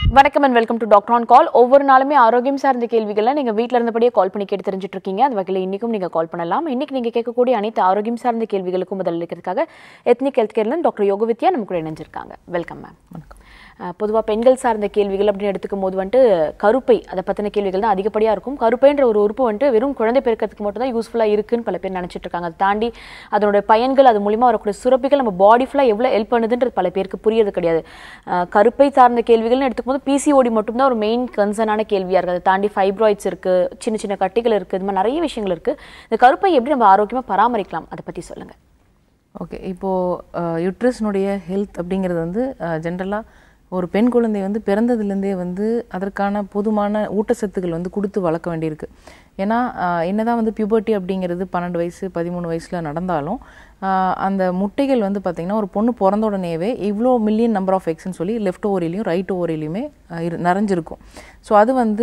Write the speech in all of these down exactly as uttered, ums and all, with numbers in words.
வணக்கம் and welcome to Doctor on Call. ஒவ்வொரு நாளுமே ஆரோக்கியம் சார்ந்த கேள்விகளை நீங்க வீட்ல இருந்தபடியே கால் பண்ணி கேட்டு தெரிஞ்சிட்டு இருக்கீங்க. அந்த வகையில இன்னைக்கும் நீங்க கால் பண்ணலாம். இன்னைக்கு நீங்க கேட்கக்கூடிய அனைத்து ஆரோக்கியம் சார்ந்த கேள்விகளுக்கும் பதில் அளிக்கிறதுக்காக எத்னிக் ஹெல்த் கேர்ல டாக்டர் யோகவித்யா நமக்கு கூட இணைஞ்சிருக்காங்க. Welcome ma'am. வணக்கம். பொதுவாக பெண்கள் சார்ந்த கேள்விகள் அப்படின்னு எடுத்துக்கும் போது வந்துட்டு கருப்பை அதை பற்றின கேள்விகள் தான் அதிகப்படியாக இருக்கும். கருப்பைன்ற ஒரு உறுப்பு வந்துட்டு வெறும் குழந்தை பெருக்கிறதுக்கு மட்டும் தான் யூஸ்ஃபுல்லாக இருக்குன்னு பல பேர் நினச்சிட்டு இருக்காங்க. அதை தாண்டி அதனுடைய பயன்கள், அது மூலிமா வரக்கூடிய சுரப்பிகள் நம்ம பாடி ஃபுல்லாக எவ்வளோ ஹெல்ப் பண்ணுதுன்றது பல பேருக்கு புரியறது கிடையாது. கருப்பை சார்ந்த கேள்விகள்னு எடுத்துக்கும் போது பிசிஓடி மட்டும்தான் ஒரு மெயின் கன்சர்னான கேள்வியாக இருக்குது. அதை தாண்டி ஃபைப்ராய்ட்ஸ் இருக்குது, சின்ன சின்ன கட்டிகள் இருக்குது, இது மாதிரி நிறைய விஷயங்கள் இருக்குது. இந்த கருப்பை எப்படி நம்ம ஆரோக்கியமாக பராமரிக்கலாம் அதை பற்றி சொல்லுங்கள். ஓகே, இப்போது யூட்ரஸ்னுடைய ஹெல்த் அப்படிங்கிறது வந்து ஜென்ரலாக ஒரு பெண் குழந்தை வந்து பிறந்ததுலேருந்தே வந்து அதற்கான போதுமான ஊட்டச்சத்துக்கள் வந்து கொடுத்து வளர்க்க வேண்டியிருக்கு. ஏன்னா என்ன தான் வந்து பியூபர்ட்டி அப்படிங்கிறது பன்னெண்டு வயசு பதிமூணு வயசில் நடந்தாலும் அந்த முட்டைகள் வந்து பார்த்திங்கன்னா ஒரு பொண்ணு பிறந்த உடனேவே இவ்வளோ மில்லியன் நம்பர் ஆஃப் எக்ஸ்ன்னு சொல்லி லெஃப்ட் ஓவரிலையும் ரைட் ஓவரிலையுமே நிறைஞ்சிருக்கும். ஸோ அது வந்து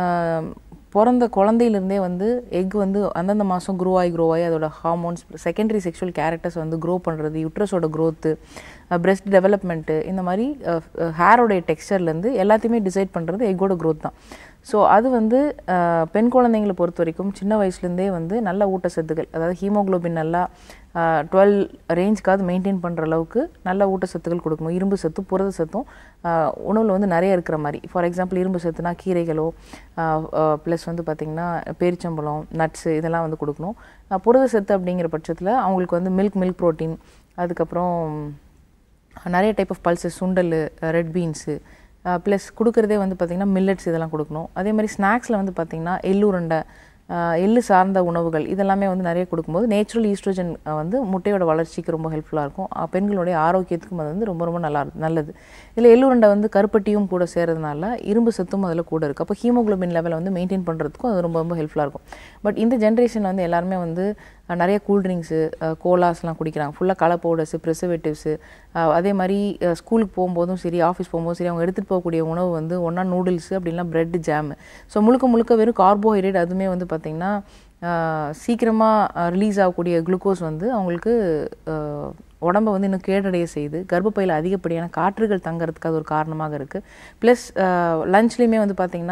பிறந்த குழந்தையிலேருந்தே வந்து எக் வந்து அந்தந்த மாதம் க்ரோ ஆகி க்ரோ ஆகி அதோட ஹார்மோன்ஸ், செகண்டரி செக்ஷுவல் கேரக்டர்ஸ் வந்து க்ரோ பண்ணுறது, யூட்ரஸோட க்ரோத்து, பிரெஸ்ட் டெவலப்மெண்ட்டு, இந்த மாதிரி ஹேரோடைய டெக்ஸ்சர்லேருந்து எல்லாத்தையுமே டிசைட் பண்ணுறது எக்கோட க்ரோத் தான். ஸோ அது வந்து பெண் குழந்தைங்களை பொறுத்த வரைக்கும் சின்ன வயசுலேருந்தே வந்து நல்ல ஊட்டச்சத்துக்கள், அதாவது ஹீமோக்ளோபின் நல்லா டுவெல் ரேஞ்சுக்காவது மெயின்டைன் பண்ணுற அளவுக்கு நல்ல ஊட்டச்சத்துக்கள் கொடுக்கணும். இரும்பு சத்தும் புரத சத்தும் உணவில் வந்து நிறைய இருக்கிற மாதிரி. ஃபார் எக்ஸாம்பிள் இரும்பு சத்துனா கீரைகளோ ப்ளஸ் வந்து பார்த்திங்கன்னா பேரிச்சம்பழம், நட்ஸு இதெல்லாம் வந்து கொடுக்கணும். புரத சத்து அப்படிங்கிற பட்சத்தில் அவங்களுக்கு வந்து மில்க் மில்க் ப்ரோட்டீன், அதுக்கப்புறம் நிறைய type of pulses, sundal, red beans, plus கொடுக்குறதே வந்து பார்த்திங்கன்னா மில்லட்ஸ் இதெல்லாம் கொடுக்கணும். அதே மாதிரி ஸ்நாக்ஸில் வந்து பார்த்திங்கன்னா எள்ளுருண்டை, எள்ளு சார்ந்த உணவுகள் இதெல்லாமே வந்து நிறைய கொடுக்கும்போது நேச்சுரல் ஈஸ்ட்ரோஜன் வந்து முட்டையோட வளர்ச்சிக்கு ரொம்ப ஹெல்ப்ஃபுல்லாக இருக்கும். பெண்களுடைய ஆரோக்கியத்துக்கும் அது வந்து ரொம்ப ரொம்ப நல்லா நல்லது. இதில் எள்ளுருண்டை வந்து கருப்பட்டியும் கூட சேர்றதுனால இரும்பு சத்தும் அதில் கூட இருக்குது. அப்போ ஹீமோக்ளோபின் லெவலை வந்து மெயின்டைன் பண்ணுறதுக்கும் அது ரொம்ப ரொம்ப ஹெல்ப்ஃபுல்லாக இருக்கும். பட் இந்த ஜென்ரேஷன் வந்து எல்லாருமே வந்து நிறைய கூல்ட்ரிங்க்ஸு, கோலாஸ்லாம் குடிக்கிறாங்க. ஃபுல்லாக கலர் பவுடர்ஸு, ப்ரிசர்வேட்டிவ்ஸு. அதே மாதிரி ஸ்கூலுக்கு போகும்போதும் சரி, ஆஃபீஸ் போகும்போதும் சரி, அவங்க எடுத்துகிட்டு போகக்கூடிய உணவு வந்து ஒன்றா நூடுல்ஸு, அப்படின்னா ப்ரெட்டு, ஜாமு. ஸோ முழுக்க முழுக்க வெறும் கார்போஹைட்ரேட். அதுவுமே வந்து பார்த்திங்கன்னா சீக்கிரமாக ரிலீஸ் ஆகக்கூடிய குளுக்கோஸ் வந்து அவங்களுக்கு உடம்பை வந்து இன்னும் கேடடைய செய்து கர்ப்பப்பையில் அதிகப்படியான காற்றுகள் தங்கிறதுக்கு அது ஒரு காரணமாக இருக்குது. ப்ளஸ் லஞ்ச்லேயுமே வந்து பார்த்திங்கன்னா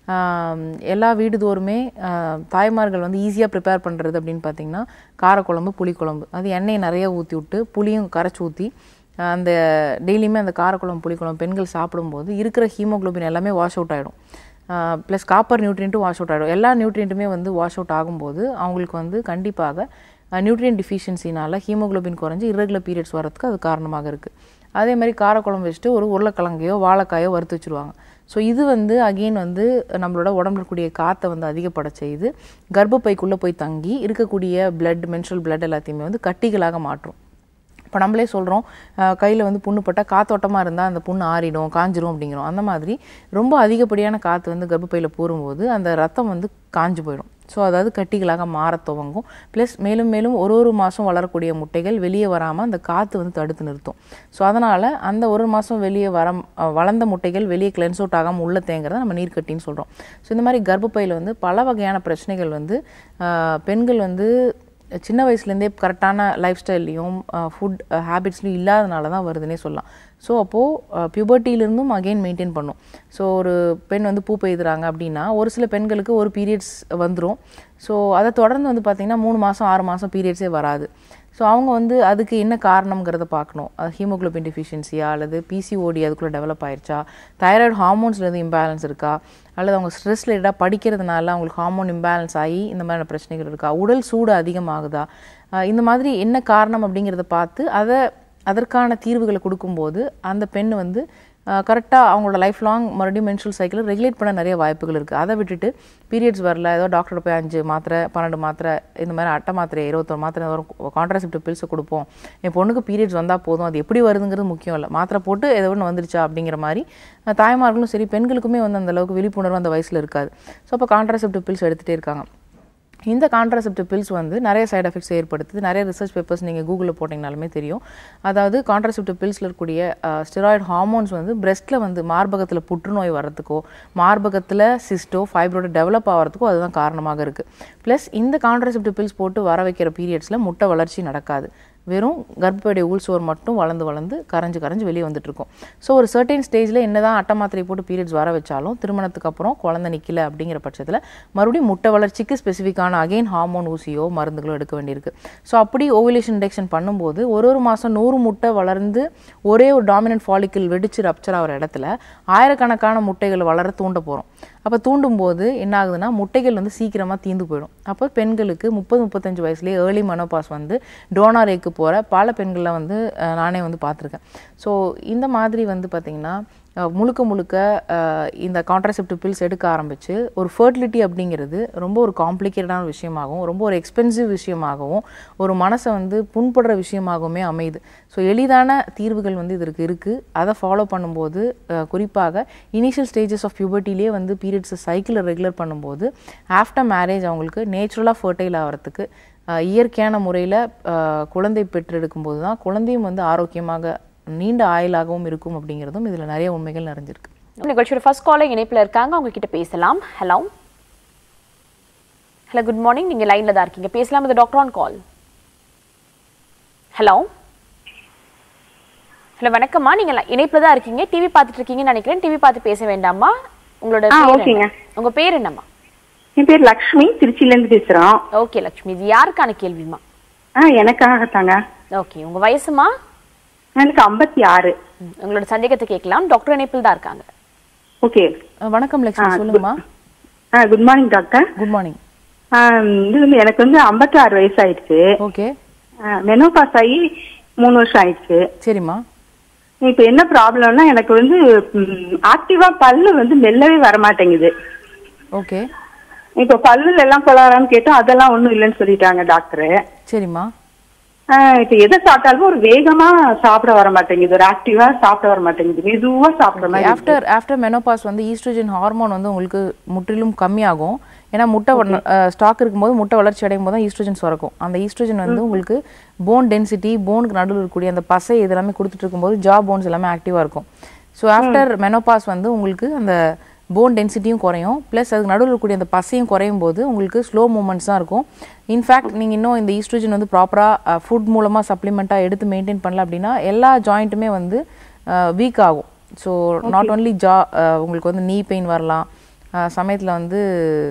எல்லா வீடுதோறுமே தாய்மார்கள் வந்து ஈஸியாக ப்ரிப்பேர் பண்ணுறது அப்படின்னு பார்த்திங்கன்னா காரக்குழம்பு, புளிக்குழம்பு. அது எண்ணெயை நிறைய ஊற்றி விட்டு புளியும் கரைச்சி ஊற்றி அந்த டெய்லியுமே அந்த காரக்குழம்பு புளிக்குழம்பு பெண்கள் சாப்பிடும்போது இருக்கிற ஹீமோக்ளோபின் எல்லாமே வாஷ் அவுட் ஆகிடும். ப்ளஸ் காப்பர் நியூட்ரியண்ட்டும் வாஷ் அவுட் ஆகிடும். எல்லா நியூட்ரியண்ட்டுமே வந்து வாஷ் அவுட் ஆகும்போது அவங்களுக்கு வந்து கண்டிப்பாக நியூட்ரியன் டிஃபிஷியன்சினால் ஹீமோக்ளோபின் குறைஞ்சி இரகுலர் பீரியட்ஸ் வரதுக்கு அது காரணமாக இருக்குது. அதே மாதிரி காரக்குழம்பு வச்சுட்டு ஒரு உருளைக்கிழங்கையோ வாழைக்காயோ வறுத்து வச்சுருவாங்க. ஸோ இது வந்து அகெயின் வந்து நம்மளோட உடம்புல இருக்கக்கூடிய காற்றை வந்து அதிகப்பட செய்து கர்ப்பப்பைக்குள்ளே போய் தங்கி இருக்கக்கூடிய பிளட், மென்ஸ்ட்ரல் பிளட் எல்லாத்தையுமே வந்து கட்டிகளாக மாற்றும். இப்போ நம்மளே சொல்கிறோம் கையில் வந்து புண்ணு பட்டால் காத்தோட்டமாக இருந்தால் அந்த புண்ணு ஆறிடும், காஞ்சிரும் அப்படிங்கிறோம். அந்த மாதிரி ரொம்ப அதிகப்படியான காற்று வந்து கர்ப்பப்பையில் போகும்போது அந்த ரத்தம் வந்து காஞ்சு போயிடும். ஸோ அதாவது கட்டிகளாக மாற துவங்கும். ப்ளஸ் மேலும் மேலும் ஒரு ஒரு மாதம் வளரக்கூடிய முட்டைகள் வெளியே வராமல் அந்த காற்று வந்து தடுத்து நிறுத்தும். ஸோ அதனால் அந்த ஒரு மாதம் வெளியே வர வளர்ந்த முட்டைகள் வெளியே கிளென்ஸ் அவுட் ஆகாமல் உள்ளே தேங்கிறத நம்ம நீர்க்கட்டின்னு சொல்கிறோம். ஸோ இந்த மாதிரி கர்ப்பப்பையில் வந்து பல வகையான பிரச்சனைகள் வந்து பெண்கள் வந்து சின்ன வயசுலேருந்தே கரெக்டான லைஃப் ஸ்டைல்லையும் ஃபுட் ஹேபிட்ஸ்லையும் இல்லாதனால தான் வருதுன்னே சொல்லலாம். ஸோ அப்போது பியூபர்ட்டியிலிருந்தும் அகெயின் மெயின்டைன் பண்ணும். ஸோ ஒரு பெண் வந்து பூ பெய்துறாங்க அப்படின்னா ஒரு சில பெண்களுக்கு ஒரு பீரியட்ஸ் வந்துடும். ஸோ அதை தொடர்ந்து வந்து பார்த்திங்கன்னா மூணு மாதம் ஆறு மாதம் பீரியட்ஸே வராது. ஸோ அவங்க வந்து அதுக்கு என்ன காரணங்கிறத பார்க்கணும். அது ஹீமோக்ளோபின் டிஃபிஷியன்சியா, அல்லது பிசிஓடி அதுக்குள்ளே டெவலப் ஆயிடுச்சா, தைராய்டு ஹார்மோன்ஸில் எதுவும் இம்பேலன்ஸ் இருக்கா, அல்லது அவங்க ஸ்ட்ரெஸ் ரிலேட்டடாக படிக்கிறதுனால அவங்களுக்கு ஹார்மோன் இம்பேலன்ஸ் ஆகி இந்த மாதிரியான பிரச்சனைகள் இருக்கா, உடல் சூடு அதிகமாகுதா, இந்த மாதிரி என்ன காரணம் அப்படிங்கிறத பார்த்து அதை அதற்கான தீர்வுகளை கொடுக்கும்போது அந்த பெண் வந்து கரெக்டாக அவங்களோட லைஃப் லாங் மறுபடியும் மென்ஸ்ட்ரல் சைக்கிளை ரெகுலேட் பண்ண நிறைய வாய்ப்புகள் இருக்குது. அதை விட்டுட்டு பீரியட்ஸ் வரல, ஏதோ டாக்டர் போய் அஞ்சு மாத்திரை பன்னெண்டு மாத்திரை இந்த மாதிரி அட்டை மாத்திரை இருபத்தொரு மாத்திரை வரும் கான்ட்ராசெப்டிவ் பில்ஸை கொடுப்போம், என் பொண்ணுக்கு பீரியட்ஸ் வந்தால் போதும், அது எப்படி வருதுங்கிறது முக்கியம் இல்லை, மாத்திரை போட்டு ஏதோ ஒன்று வந்துருச்சா அப்படிங்கிற மாதிரி தாய்மார்களும் சரி பெண்களுக்குமே வந்து அந்தளவுக்கு விழிப்புணர்வு அந்த வயசில் இருக்காது. ஸோ அப்போ கான்ட்ராசெப்டிவ் பில்ஸ் எடுத்துகிட்டே இருக்காங்க. இந்த கான்ட்ராசெப்டிவ் பில்ஸ் வந்து நிறைய சைட் எஃபெக்ட்ஸ் ஏற்படுத்துது. நிறைய ரிசர்ச் பேப்பர்ஸ் நீங்கள் கூகுளில் போட்டிங்கனாலுமே தெரியும். அதாவது கான்ட்ராசெப்டிவ் பில்ஸில் இருக்கக்கூடிய ஸ்டெராய்டு ஹார்மோன்ஸ் வந்து பிரெஸ்ட்டில் வந்து மார்பகத்தில் புற்றுநோய் வரதுக்கோ, மார்பகத்தில் சிஸ்டோ ஃபைப்ரோட டெவலப் ஆகிறதுக்கோ அதுதான் காரணமாக இருக்குது. ப்ளஸ் இந்த கான்ட்ராசெப்டிவ் பில்ஸ் போட்டு வர வைக்கிற பீரியட்ஸில் முட்டை வளர்ச்சி நடக்காது. வெறும் கர்ப்பப்பையுடைய உள்சுவர் மட்டும் வளர்ந்து வளர்ந்து கரைஞ்சு கரைஞ்சு வெளியே வந்துட்டு இருக்கும். ஸோ ஒரு சர்டைன் ஸ்டேஜில் என்னதான் அட்டை மாத்திரை போட்டு பீரியட்ஸ் வர வச்சாலும் திருமணத்துக்கு அப்புறம் குழந்தை நிற்கல அப்படிங்கிற பட்சத்தில் மறுபடியும் முட்டை வளர்ச்சிக்கு ஸ்பெசிஃபிக்கான அகெயின் ஹார்மோன் ஊசியோ மருந்துகளோ எடுக்க வேண்டியிருக்கு. ஸோ அப்படி ஓவுலேஷன் இண்டக்ஷன் பண்ணும்போது ஒரு ஒரு மாதம் நூறு முட்டை வளர்ந்து ஒரே ஒரு டாமினன்ட் ஃபாலிக்கிள் வெடிச்சு ரப்சர் ஆகிற இடத்துல ஆயிரக்கணக்கான முட்டைகள் வளர தூண்ட போகிறோம். அப்போ தூண்டும் போது என்ன ஆகுதுன்னா முட்டைகள் வந்து சீக்கிரமாக தீந்து போயிடும். அப்போ பெண்களுக்கு முப்பது முப்பத்தஞ்சு வயசுலேயே ஏர்லி மெனோபாஸ் வந்து டோனார் ஏக்கு போகிற பல பெண்களில் வந்து நானே வந்து பார்த்துருக்கேன். ஸோ இந்த மாதிரி வந்து பார்த்திங்கன்னா முழுக்க முழுக்க இந்த கான்ட்ராசெப்டிவ் பில்ஸ் எடுக்க ஆரம்பித்து ஒரு ஃபர்டிலிட்டி அப்படிங்கிறது ரொம்ப ஒரு காம்ப்ளிகேட்டடான விஷயமாகவும் ரொம்ப ஒரு எக்ஸ்பென்சிவ் விஷயமாகவும் ஒரு மனசை வந்து புண்படுற விஷயமாகவுமே அமையுது. ஸோ எளிதான தீர்வுகள் வந்து இதற்கு இருக்குது. அதை ஃபாலோ பண்ணும்போது குறிப்பாக இனிஷியல் ஸ்டேஜஸ் ஆஃப் பியூபர்ட்டிலேயே வந்து பீரியட்ஸை சைக்கிளை ரெகுலர் பண்ணும்போது ஆஃப்டர் மேரேஜ் அவங்களுக்கு நேச்சுரலாக ஃபர்டைல் ஆகிறதுக்கு இயற்கையான முறையில் குழந்தை பெற்றெடுக்கும்போது தான் குழந்தையும் வந்து ஆரோக்கியமாக நீண்ட ஆயுளாகவும் இருக்கும் அப்படிங்கிறதும் இதில் நிறைய உண்மைகள் நிறைஞ்சிருக்கு. நிகழ்ச்சியோட ஃபர்ஸ்ட் காலர் இணைப்பில் இருக்காங்க, அவங்க கிட்ட பேசலாம். ஹலோ ஹலோ குட் மார்னிங், நீங்கள் லைனில் தான் இருக்கீங்க, பேசலாம். இது doctor on call. Hello hello வணக்கம்மா, நீங்கள் இணைப்பில் தான் இருக்கீங்க, டிவி பார்த்துட்டு இருக்கீங்கன்னு நினைக்கிறேன். டிவி பார்த்து பேச வேண்டாமா? உங்களோட உங்க பேர் என்னம்மா? என் பேர் லக்ஷ்மி, திருச்சியில இருந்து பேசுறோம். ஓகே லக்ஷ்மி, இது யாருக்கான கேள்விமா? ஆ எனக்காக தாங்க. ஓகே, உங்க வயசுமா? எனக்கு ஐம்பத்தி ஆறு. உங்களோட சந்தேகத்தை கேட்கலாம், டாக்டர் இணைப்பில் தான் இருக்காங்க. ஓகே வணக்கம் லக்ஷ்மி, சொல்லுங்கம்மா. Ah good morning doctor. Good morning. இது வந்து எனக்கு வந்து ஐம்பத்தி ஆறு வயசு ஆயிடுச்சு. ஓகே. மெனோபாஸ் ஆகி மூணு வருஷம் ஆயிடுச்சு. சரிம்மா. இப்ப என்ன ப்ராப்ளம்னா எனக்கு வந்து ஆக்டிவா பல்லு வந்து மெல்லவே வர மாட்டேங்குது. ஓகே. இப்ப பல்லுல எல்லாம் கொலாரான்னு கேட்டோம், அதெல்லாம் ஒண்ணும் இல்லைன்னு சொல்லிட்டாங்க டாக்டரு. சரிம்மா. இப்ப எதை சாப்பிட்டாலும் ஒரு வேகமா சாப்பிட வர மாட்டேங்குது, ஒரு ஆக்டிவா சாப்பிட வர மாட்டேங்குது, மெதுவா சாப்பிடுற மாதிரி. ஆஃப்டர் ஆஃப்டர் மெனோபாஸ் வந்து ஈஸ்ட்ரோஜன் ஹார்மோன் வந்து உங்களுக்கு முற்றிலும் கம்மியாகும். ஏன்னா முட்டை ஸ்டாக் இருக்கும்போது முட்டை வளர்ச்சி அடையும் போது தான் ஈஸ்ட்ரோஜன் சுரக்கும். அந்த ஈஸ்ட்ரோஜன் வந்து உங்களுக்கு போன் டென்சிட்டி, போனுக்கு நடுவில் இருக்கக்கூடிய அந்த பசை இதெல்லாமே கொடுத்துட்டு இருக்கும்போது ஜா போன்ஸ் எல்லாமே ஆக்டிவாக இருக்கும். ஸோ ஆஃப்டர் மெனோபாஸ் வந்து உங்களுக்கு அந்த போன் டென்சிட்டியும் குறையும், ப்ளஸ் அதுக்கு நடுவில் இருக்கக்கூடிய அந்த பசையும் குறையும் போது உங்களுக்கு ஸ்லோ மூமெண்ட்ஸ் தான் இருக்கும். இன்ஃபேக்ட் நீங்கள் இன்னும் இந்த ஈஸ்ட்ரோஜன் வந்து ப்ராப்பராக ஃபுட் மூலமாக சப்ளிமெண்ட்டாக எடுத்து மெயின்டைன் பண்ணல அப்படின்னா எல்லா ஜாயிண்ட்டுமே வந்து வீக் ஆகும். ஸோ நாட் ஓன்லி ஜா, உங்களுக்கு வந்து நீ பெயின் வரலாம், சமயத்தில் வந்து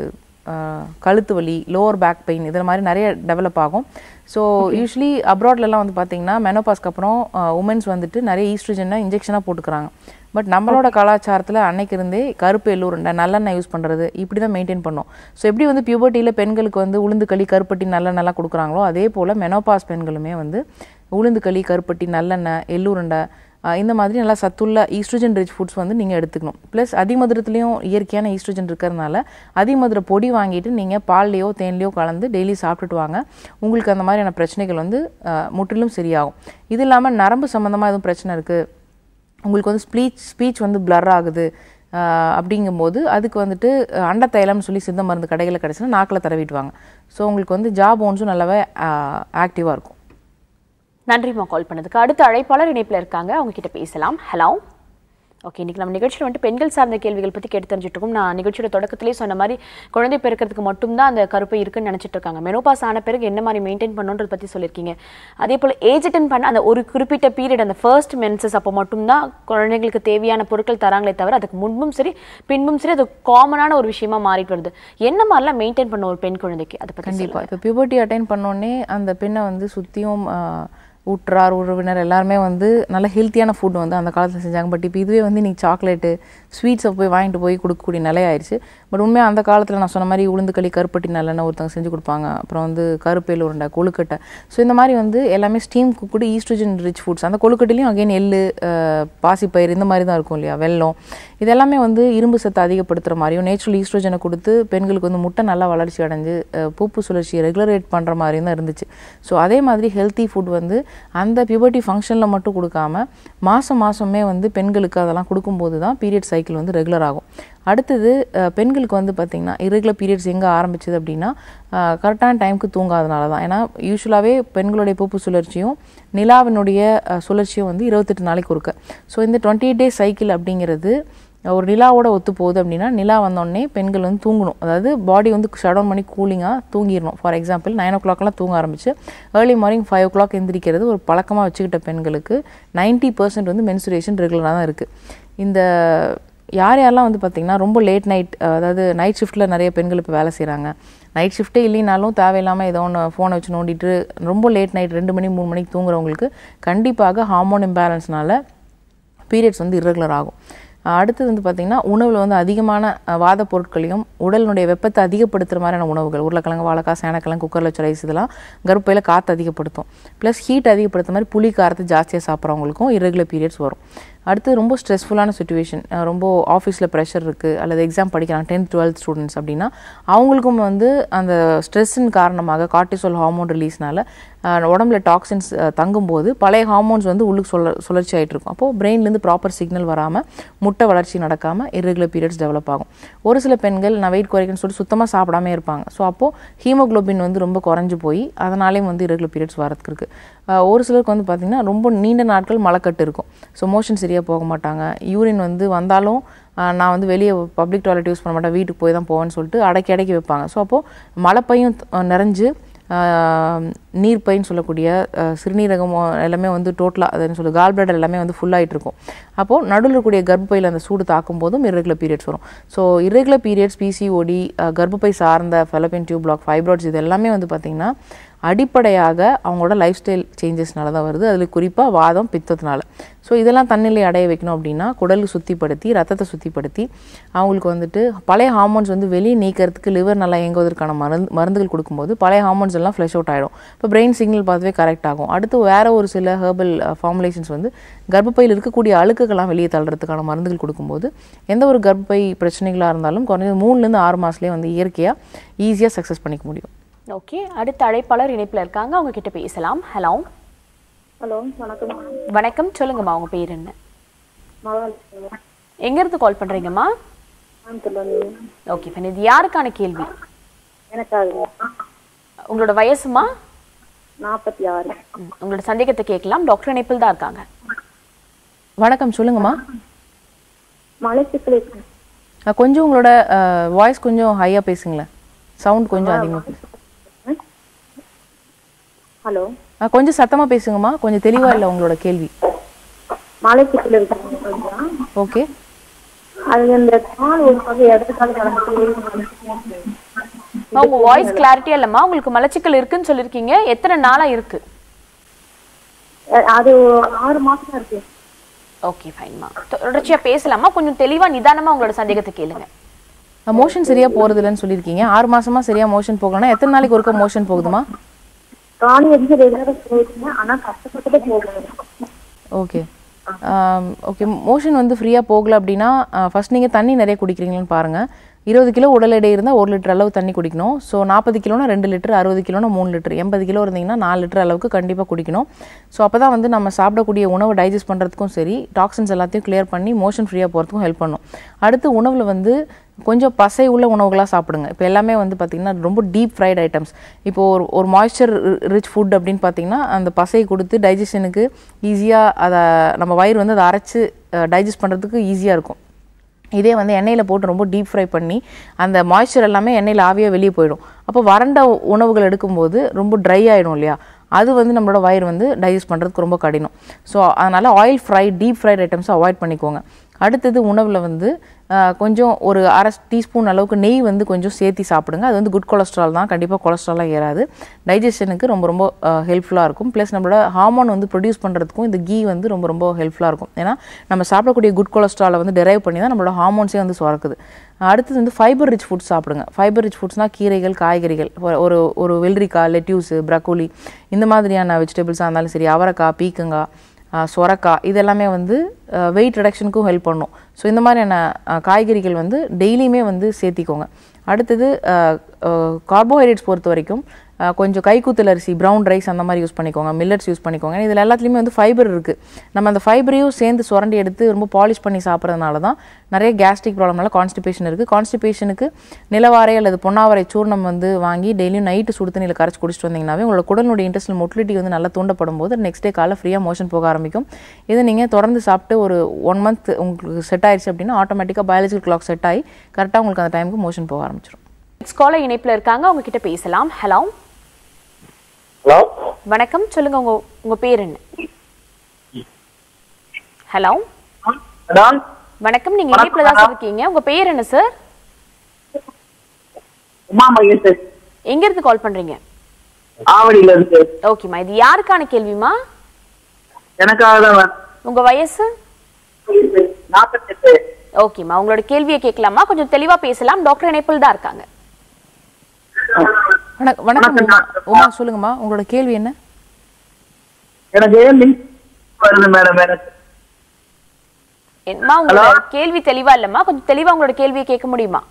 கழுத்து வலி, லோவர் பேக் பெயின், இதில் மாதிரி நிறைய டெவலப் ஆகும். ஸோ யூஸ்வலி அப்ராட்லலாம் வந்து பார்த்தீங்கன்னா மெனோபாஸ்க்கு அப்புறம் உமன்ஸ் வந்துட்டு நிறைய ஈஸ்ட்ரோஜனை இன்ஜெக்ஷனாக போட்டுக்கிறாங்க. பட் நம்மளோட கலாச்சாரத்தில் அன்னைக்கு இருந்தே கருப்பு எள்ளூருண்டை நல்லெண்ணெய் யூஸ் பண்ணுறது இப்படி தான் மெயின்டைன் பண்ணோம். ஸோ எப்படி வந்து பியூபர்ட்டியில் பெண்களுக்கு வந்து உளுந்து களி கருப்பட்டி நல்லெண்ணெய்லாம் கொடுக்குறாங்களோ அதே போல் மெனோபாஸ் பெண்களுமே வந்து உளுந்து களி கருப்பட்டி நல்லெண்ணெய் எள்ளூருண்டை இந்த மாதிரி நல்லா சத்துள்ள ஈஸ்ட்ரோஜன் ரிச் ஃபுட்ஸ் வந்து நீங்கள் எடுத்துக்கணும். ப்ளஸ் அதிமதுரத்துலேயும் இயற்கையான ஈஸ்ட்ரோஜன் இருக்கிறதுனால அதிமதுர பொடி வாங்கிட்டு நீங்கள் பால்லையோ தேன்லையோ கலந்து டெய்லி சாப்பிட்டுட்டு வாங்க. உங்களுக்கு அந்த மாதிரியான பிரச்சனைகள் வந்து முற்றிலும் சரியாகும். இது இல்லாமல் நரம்பு சம்மந்தமாக எதுவும் பிரச்சனை இருக்குது, உங்களுக்கு வந்து ஸ்பீச் ஸ்பீச் வந்து பிளர் ஆகுது அப்படிங்கும்போது அதுக்கு வந்துட்டு அண்ட தைலம்னு சொல்லி சித்த மருந்து கடைகளில் கிடச்சுன்னா நாக்கில் தடவிட்டுவாங்க. ஸோ உங்களுக்கு வந்து ஜா போன்ஸும் நல்லாவே ஆக்டிவாக இருக்கும். நன்றிம்மா கால் பண்ணதுக்கு. அடுத்த அழைப்பாளர் இணைப்பில் இருக்காங்க, அவங்க கிட்ட பேசலாம். ஹலோ. ஓகே, இன்றைக்கி நம்ம நிகழ்ச்சியில் வந்துட்டு பெண்கள் சார்ந்த கேள்விகள் பற்றி கேட்டு தெரிஞ்சுட்டு இருக்கோம். நான் நிகழ்ச்சியோட தொடக்கத்திலேயே சொன்ன மாதிரி குழந்தை பிறக்கிறதுக்கு மட்டும்தான் அந்த கருப்பை இருக்குன்னு நினச்சிட்டு இருக்காங்க. மெனோபாஸ் ஆன பிறகு என்ன மாதிரி மெயின்டைன் பண்ணணுன்றதை பற்றி சொல்லியிருக்கீங்க. அதே போல் ஏஜ் அட்டன் பண்ண அந்த ஒரு குறிப்பிட்ட பீரியட், அந்த ஃபர்ஸ்ட் மென்சஸ் அப்போ மட்டும்தான் குழந்தைங்களுக்கு தேவையான பொருட்கள் தராங்களே தவிர அதுக்கு முன்பும் சரி பின்பும் சரி அது காமனான ஒரு விஷயமா மாறிட்டு வருது. என்ன மாதிரிலாம் மெயின்டைன் பண்ண ஒரு பெண் குழந்தைக்கு அதை பற்றி? கண்டிப்பாக இப்போ பியூபர்ட்டி அட்டைன் பண்ணோடனே அந்த பெண்ணை வந்து சுற்றியும் ஊற்றார் உறவினர் எல்லாருமே வந்து நல்ல ஹெல்த்தியான ஃபுட் வந்து அந்த காலத்தில் செஞ்சாங்க. பட் இப்போ இதுவே வந்து இன்றைக்கி சாக்லேட்டு ஸ்வீட்ஸை போய் வாங்கிட்டு போய் கொடுக்கக்கூடிய நிலை ஆயிடுச்சு. பட் உண்மையாக அந்த காலத்தில் நான் சொன்ன மாதிரி உளுந்து களி கருப்பட்டி நல்லெண்ணெய் ஒருத்தவங்க செஞ்சு கொடுப்பாங்க, அப்புறம் வந்து கருப்பேல் உருண்டை கொழுக்கட்டை. ஸோ இந்த மாதிரி வந்து எல்லாமே steam cooked oestrogen rich foods. அந்த கொழுக்கட்டையிலையும் அகைன் எள்ளு பாசிப்பயிர் இந்த மாதிரி தான் இருக்கும் இல்லையா, வெல்லம், இதெல்லாமே வந்து இரும்பு சத்தை அதிகப்படுத்துகிற மாதிரியும் நேச்சுரல் ஈஸ்ட்ரோஜனை கொடுத்து பெண்களுக்கு வந்து முட்டை நல்லா வளர்ச்சி அடைஞ்சு பூப்பு சுழற்சியை ரெகுலரேட் பண்ணுற மாதிரியும் தான் இருந்துச்சு. ஸோ அதே மாதிரி ஹெல்த்தி ஃபுட் வந்து அந்த பியூபர்ட்டி ஃபங்க்ஷனில் மட்டும் கொடுக்காம மாதம் மாதமே வந்து பெண்களுக்கு அதெல்லாம் கொடுக்கும்போது தான் பீரியட் சைக்கிள் வந்து ரெகுலர் ஆகும். அடுத்தது பெண்களுக்கு வந்து பார்த்திங்கன்னா இரெகுலர் பீரியட்ஸ் எங்கே ஆரம்பிச்சது அப்படின்னா கரெக்டான டைமுக்கு தூங்காதனால தான். ஏன்னா யூஸ்வலாகவே பெண்களுடைய பூப்பு சுழற்சியும் நிலாவினுடைய சுழற்சியும் வந்து இருபத்தெட்டு நாளைக்கு ஒருக்க. ஸோ இந்த டுவெண்ட்டி எயிட் டேஸ் சைக்கிள் அப்படிங்கிறது ஒரு நிலாவோட ஒத்து போகுது அப்படின்னா நிலா வந்தோடனே பெண்கள் வந்து தூங்கணும். அதாவது பாடி வந்து ஷட் டவுன் பண்ணி கூலிங்காக தூங்கிடணும். ஃபார் எக்ஸாம்பிள் நைன் ஓ கிளாக்லாம் தூங்க ஆரம்பிச்சு early morning five o'clock எந்திரிக்கிறது ஒரு பழக்கமாக வச்சுக்கிட்ட பெண்களுக்கு நைன்ட்டி பர்சன்ட் வந்து மென்சுரேஷன் ரெகுலராக தான் இருக்குது. இந்த யார் யாரெல்லாம் வந்து பார்த்திங்கன்னா ரொம்ப லேட் நைட், அதாவது நைட் ஷிஃப்ட்டில் நிறைய பெண்கள் இப்போ வேலை செய்கிறாங்க. நைட் ஷிஃப்ட்டே இல்லைனாலும் தேவையில்லாமல் ஏதோ ஒன்று ஃபோனை வச்சு நோண்டிட்டு ரொம்ப லேட் நைட் ரெண்டு மணி மூணு மணிக்கு தூங்குறவங்களுக்கு கண்டிப்பாக ஹார்மோன் இம்பேலன்ஸ்னால பீரியட்ஸ் வந்து இர்ரெகுலர் ஆகும். அடுத்தது வந்து பார்த்திங்கன்னா உணவில் வந்து அதிகமான வாத பொருட்களையும் உடலினுடைய வெப்பத்தை அதிகப்படுத்துகிற மாதிரியான உணவுகள், உருளைக்கிழங்கு, வாழைக்காய், சேனக்கிழங்கு, குக்கரில் வச்ச ரைஸ், இதெல்லாம் கர்ப்பையில் காற்று அதிகப்படுத்தும். ப்ளஸ் ஹீட் அதிகப்படுத்துற மாதிரி புளி காரத்தை ஜாஸ்தியாக சாப்பிட்றவங்களுக்கும் இர்ரெகுலர் பீரியட்ஸ் வரும். அடுத்து ரொம்ப ஸ்ட்ரெஸ்ஃபுல்லான சுச்சுவேஷன், ரொம்ப ஆஃபீஸில் ப்ரெஷர் இருக்குது அல்லது எக்ஸாம் படிக்கிறாங்க டென்த் டுவெல்த் ஸ்டூடெண்ட்ஸ் அப்படின்னா அவங்களுக்கும் வந்து அந்த ஸ்ட்ரெஸ்ஸின் காரணமாக கார்டிசோல் ஹார்மோன் ரிலீஸ்னால உடம்புல டாக்ஸின்ஸ் தங்கும்போது பழைய ஹார்மோன்ஸ் வந்து உள்ளுக்கு சுழ சுழற்சி ஆகிட்டு இருக்கும். அப்போது பிரெயின்லேருந்து ப்ராப்பர் சிக்னல் வராமல் முட்டை வளர்ச்சி நடக்காமல் இர்ரெகுலர் பீரியட்ஸ் டெவலப் ஆகும். ஒரு சில பெண்கள் நான் வெயிட் குறைக்கணும்னு சொல்லிட்டு சுத்தமாக சாப்பிடாமே இருப்பாங்க. ஸோ அப்போது ஹீமோக்ளோபின் வந்து ரொம்ப குறைஞ்சி போய் அதனாலேயும் வந்து இர்ரெகுலர் பீரியட்ஸ் வரதுக்கு இருக்குது. ஒரு சிலருக்கு வந்து பார்த்திங்கன்னா ரொம்ப நீண்ட நாட்கள் மலைக்கட்டு இருக்கும். ஸோ மோஷன் சரியாக போக மாட்டாங்க. யூரின் வந்து வந்தாலும் நான் வந்து வெளியே பப்ளிக் டாய்லெட் யூஸ் பண்ண மாட்டேன், வீட்டுக்கு போய் தான் போவேன்னு சொல்லிட்டு அடக்கி அடக்கி வைப்பாங்க. ஸோ அப்போது மலைப்பையும் நிறைஞ்சு நீர்ப்பைன்னு சொல்லக்கூடிய சிறுநீரகம் எல்லாமே வந்து டோட்டலாக அதுன்னு சொல்லி கால் பிளாடர் எல்லாமே வந்து ஃபுல்லாகிட்டு இருக்கும். அப்போது நடுவில் இருக்கக்கூடிய கர்ப்பப்பையில் அந்த சூடு தாக்கும் போதும் இர்ரெகுலர் பீரியட்ஸ் வரும். ஸோ இர்ரெகுலர் பீரியட்ஸ், பிசிஓடி, கர்ப்பப்பை சார்ந்த ஃபெலோபியன் டியூப் பிளாக், ஃபைப்ராய்ட்ஸ், இது எல்லாமே வந்து பார்த்திங்கன்னா அடிப்படையாக அவங்களோட லைஃப் ஸ்டைல் சேஞ்சஸ்னால தான் வருது. அதில் குறிப்பாக வாதம், பித்தத்தினால. ஸோ இதெல்லாம் தன்னிலை அடைய வைக்கணும் அப்படின்னா குடல் சுத்திப்படுத்தி ரத்தத்தை சுத்திப்படுத்தி அவங்களுக்கு வந்துட்டு பழைய ஹார்மோன்ஸ் வந்து வெளியே நீக்கிறதுக்கு லிவர் நல்லா இயங்குவதற்கான மருந்து மருந்துகள் கொடுக்கும்போது பழைய ஹார்மோன்ஸ் எல்லாம் ஃப்ளஷ் அவுட் ஆகிடும். இப்போ பிரெயின் சிக்னல் பார்த்துவே கரெக்ட் ஆகும். அடுத்து வேறு ஒரு சில ஹெர்பல் ஃபார்முலேஷன்ஸ் வந்து கர்ப்பப்பையில் இருக்கக்கூடிய அழுக்குகள்லாம் வெளியே தள்ளுறதுக்கான மருந்துகள் கொடுக்கும்போது எந்த ஒரு கர்ப்பப்பை பிரச்சனைகளாக இருந்தாலும் குறைஞ்சது மூணுலேருந்து ஆறு மாதத்துலேயே வந்து இயற்கையாக ஈஸியாக சக்ஸஸ் பண்ணிக்க முடியும். ஓகே, அடுத்த அழைப்பாளர் இணைப்பில் இருக்காங்க, அவங்க கிட்ட பேசலாம். ஹலோ ஹலோ வணக்கம். வணக்கம், சொல்லுங்கம்மா, உங்க பேர் என்ன? எங்க இருந்து கால் பண்றீங்கம்மா? ஓகே, இது யாருக்கான கேள்வி? எனக்காக. உங்களோட வயசுமா? நாற்பத்தி ஆறு. உங்களோட சந்தேகத்தை கேட்கலாம், டாக்டர் இணைப்பில் தான் இருக்காங்க. வணக்கம், சொல்லுங்கம்மா. மலைச்சிக்கல் கொஞ்சம் உங்களோட வாய்ஸ் கொஞ்சம் ஹையாக பேசுங்களேன், சவுண்ட் கொஞ்சம் அதிகமாக பேசுங்க. ஹலோ, கொஞ்சம் சத்தமா பேசுங்கம்மா, கொஞ்சம் தெளிவா இல்லை உங்களோட கேள்வி. மலைச்சிக்கல் இருக்கு. ஓகே, அது இந்த கால் ஒரு பக்கம் இடது கால் கடந்து. உங்க வாய்ஸ் கிளாரிட்டியா இல்லம்மா. உங்களுக்கு மலச்சிக்கல் இருக்குன்னு சொல்லிருக்கீங்க, எத்தனை நாளா இருக்கு? அது ஆறு மாசமா இருக்கு. ஓகே ஃபைன்மா, தொடர்ச்சியா பேசலாமா? கொஞ்சம் தெளிவா நிதானமா உங்களோட சந்தேகத்தை கேளுங்க. மோஷன் சரியா போறது இல்லைன்னு சொல்லியிருக்கீங்க, ஆறு மாசமா சரியா மோஷன் போகலன்னா எத்தனை நாளைக்கு ஒருக்க மோஷன் போகுதுமா? ஓகே ஓகே, மோஷன் வந்து ஃப்ரீயாக போகல அப்படின்னா ஃபர்ஸ்ட் நீங்கள் தண்ணி நிறைய குடிக்கிறீங்களான்னு பாருங்கள். இருபது கிலோ உடல் எடை இருந்தால் ஒரு லிட்டர் அளவு தண்ணி குடிக்கணும். ஸோ நாற்பது கிலோனா ரெண்டு லிட்டர், அறுபது கிலோனா மூணு லிட்டர், எண்பது கிலோ இருந்தீங்கன்னா நாலு லிட்டர் அளவுக்கு கண்டிப்பாக குடிக்கணும். ஸோ அப்போ தான் வந்து நம்ம சாப்பிடக்கூடிய உணவை டைஜஸ்ட் பண்ணுறதுக்கும் சரி, டாக்ஸின்ஸ் எல்லாத்தையும் கிளியர் பண்ணி மோஷன் ஃப்ரீயாக போகிறதுக்கும் ஹெல்ப் பண்ணும். அடுத்து உணவில் வந்து கொஞ்சம் பசை உள்ள உணவுகளாக சாப்பிடுங்க. இப்போ எல்லாமே வந்து பார்த்திங்கன்னா ரொம்ப டீப் ஃப்ரைட் ஐட்டம்ஸ். இப்போது ஒரு ஒரு மாய்ஸ்சர் ரிச் ஃபுட் அப்படின்னு பார்த்திங்கன்னா அந்த பசையை கொடுத்து டைஜஷனுக்கு ஈஸியாக அதை நம்ம வயிறு வந்து அதை அரைச்சி டைஜஸ்ட் பண்ணுறதுக்கு ஈஸியாக இருக்கும். இதே வந்து எண்ணெயில் போட்டு ரொம்ப டீப் ஃப்ரை பண்ணி அந்த மாய்ஸ்சர் எல்லாமே எண்ணெயில் ஆவியாக வெளியே போயிடும். அப்போ வறண்ட உணவுகள் எடுக்கும்போது ரொம்ப ட்ரை ஆகிடும் இல்லையா, அது வந்து நம்மளோட வயிறு வந்து டைஜஸ்ட் பண்ணுறதுக்கு ரொம்ப கடினம். ஸோ அதனால் ஆயில் ஃப்ரை, டீப் ஃப்ரைட் ஐட்டம்ஸை அவாய்ட் பண்ணிக்கோங்க. அடுத்தது உணவில் வந்து கொஞ்சம் ஒரு அரை டீஸ்பூன் அளவுக்கு நெய் வந்து கொஞ்சம் சேர்த்தி சாப்பிடுங்க. அது வந்து குட் கொலஸ்ட்ரால் தான், கண்டிப்பாக கொலஸ்ட்ராலாக ஏறாது, டைஜஷனுக்கு ரொம்ப ரொம்ப ஹெல்ப்ஃபுல்லாக இருக்கும். ப்ளஸ் நம்மளோட ஹார்மோன் வந்து ப்ரொடியூஸ் பண்ணுறதுக்கும் இந்த கீ வந்து ரொம்ப ரொம்ப ஹெல்ப்ஃபுல்லாக இருக்கும். ஏன்னா நம்ம சாப்பிடக்கூடிய குட் கொலஸ்ட்ராலை வந்து டெரைவ் பண்ணி தான் நம்மளோட ஹார்மோன்ஸே வந்து சுரக்குது. அடுத்தது வந்து ஃபைபர் ரிச் ஃபுட்ஸ் சாப்பிடுங்க. ஃபைபர் ரிச் ஃபுட்ஸ்னால் கீரைகள், காய்கறிகள், ஒரு ஒரு வெள்ளரிக்காய், லெட்யூஸு, ப்ரக்கோலி, இந்த மாதிரியான வெஜிடபிள்ஸாக இருந்தாலும் சரி, அவரைக்காய், பீக்கங்காய், சொரக்காய், இதெல்லாமே வந்து வெயிட் ரிடக்ஷனுக்கும் ஹெல்ப் பண்ணும். ஸோ இந்த மாதிரியான காய்கறிகள் வந்து டெய்லியுமே வந்து சேர்த்திக்கோங்க. அடுத்தது கார்போஹைட்ரேட்ஸ் பொறுத்த வரைக்கும் கொஞ்சம் கைக்குத்தல் அரிசி ப்ரௌன் ரைஸ் அந்த மாதிரி யூஸ் பண்ணிக்கோங்க, மில்லட்ஸ் யூஸ் பண்ணிக்கோங்க. இதில் எல்லாத்துலேயுமே வந்து ஃபைபர் இருக்குது. நம்ம அந்த ஃபைபரையும் சேர்ந்து சுரண்டி எடுத்து ரொம்ப பாலிஷ் பண்ணி சாப்பிட்றதுனால தான் நிறைய கேஸ்ட்ரிக் ப்ராப்ளம்னால கான்ஸ்டிபேஷன் இருக்குது. கான்ஸ்டிபேஷனுக்கு நிலவாரை அல்லது பொன்னாவரை சூர்ணம் வந்து வாங்கி டெய்லியும் நைட்டு சுடு தண்ணியில் கரைச்சி குடிச்சிட்டு வந்தீங்கன்னாவே உங்களோட குடலுடைய இன்டெஸ்டினல் மொட்டிலிட்டி வந்து நல்லா தூண்டப்படும் போது நெக்ஸ்ட் டே காலைல ஃப்ரீயாக மோஷன் போக ஆரம்பிக்கும். இதை நீங்கள் தொடர்ந்து சாப்பிட்டு ஒரு ஒன் மந்த் உங்களுக்கு செட் ஆயிடுச்சு அப்படின்னா ஆட்டோமேட்டிக்காக பயாலஜிக்கல் கிளாக் செட் ஆகி கரெக்டாக உங்களுக்கு அந்த டைமுக்கு மோஷன் போக ஆரம்பிச்சிடும். நெக்ஸ்ட் காலர் இணைப்பில் இருக்காங்க, அவங்க கிட்ட பேசலாம். ஹலோ ஹலோ வணக்கம், சொல்லுங்க உங்க உங்க பேர் என்ன? ஹலோ வணக்கம், நீங்க இணைப்பில் தான் இருக்கீங்க. உங்க பேர் என்ன சார்? உமா மகேஷ். எங்க இருந்து கால் பண்றீங்க? ஆவடியில இருந்து. ஓகேமா, இது யாருக்கான கேள்விமா? எனக்காக தான். உங்க வயசு? நாற்பத்தெட்டு. ஓகேமா, உங்களோட கேள்வியை கேட்கலாமா? கொஞ்சம் தெளிவா பேசலாம், டாக்டர் இணைப்பில் தான் இருக்காங்க. வணக்கம் உமா. உமா சொல்லுங்கம்மா, உங்களோட கேள்வி என்ன? எனக்கு வருது மேடம். எனக்கு என்னமா உங்களோட கேள்வி தெளிவா இல்லம்மா, கொஞ்சம் தெளிவா உங்களோட கேள்வியை கேட்க முடியுமா?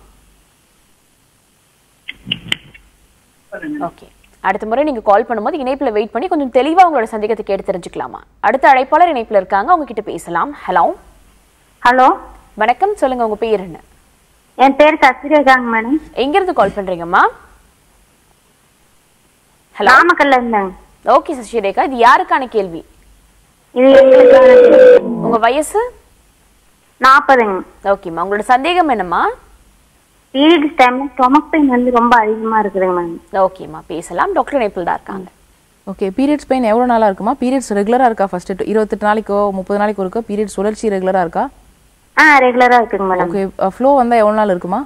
ஓகே, அடுத்த முறை நீங்க கால் பண்ணும்போது இணைப்புல வெயிட் பண்ணி கொஞ்சம் தெளிவா உங்களோட சந்தேகத்தை கேட்டு தெரிஞ்சுக்கலாமா? அடுத்த அழைப்பாளர் இணைப்புல இருக்காங்க, அவங்க கிட்ட பேசலாம். ஹலோ ஹலோ வணக்கம், சொல்லுங்க உங்க பேர் என்ன? என் பேர் சசிரேகாங்க மேடம். எங்க இருந்து கால் பண்றீங்கம்மா? ஹலோ நாமக்கல்ல இருந்தாங்க. ஓகே சசிரேகா, இது யாருக்கான கேள்வி? இது உங்க வயசு? நாற்பதுங்க. ஓகேம்மா, உங்களோட சந்தேகம் என்னம்மா? பீரியட்ஸ் டைம்ல ஸ்டொமக் பெயின் வந்து ரொம்ப அதிகமா இருக்குதுங்க மேம். ஓகேம்மா, பேசலாம், டாக்டர் இணைப்பில் தான் இருக்காங்க. ஓகே, பீரியட்ஸ் பெயின் எவ்வளோ நாளாக இருக்குமா? பீரியட்ஸ் ரெகுலராக இருக்கா? ஃபர்ஸ்ட் இருபத்தெட்டு நாளைக்கோ முப்பது நாளைக்கு இருக்கா? பீரியட்ஸ் சுழற்சி ரெகுலராக இருக்கா? ஆ ரெகுலரா இருக்குங்க மேடம். ஓகே, ஃப்ளோ வந்தால் எவ்வளோ நாள் இருக்குமா?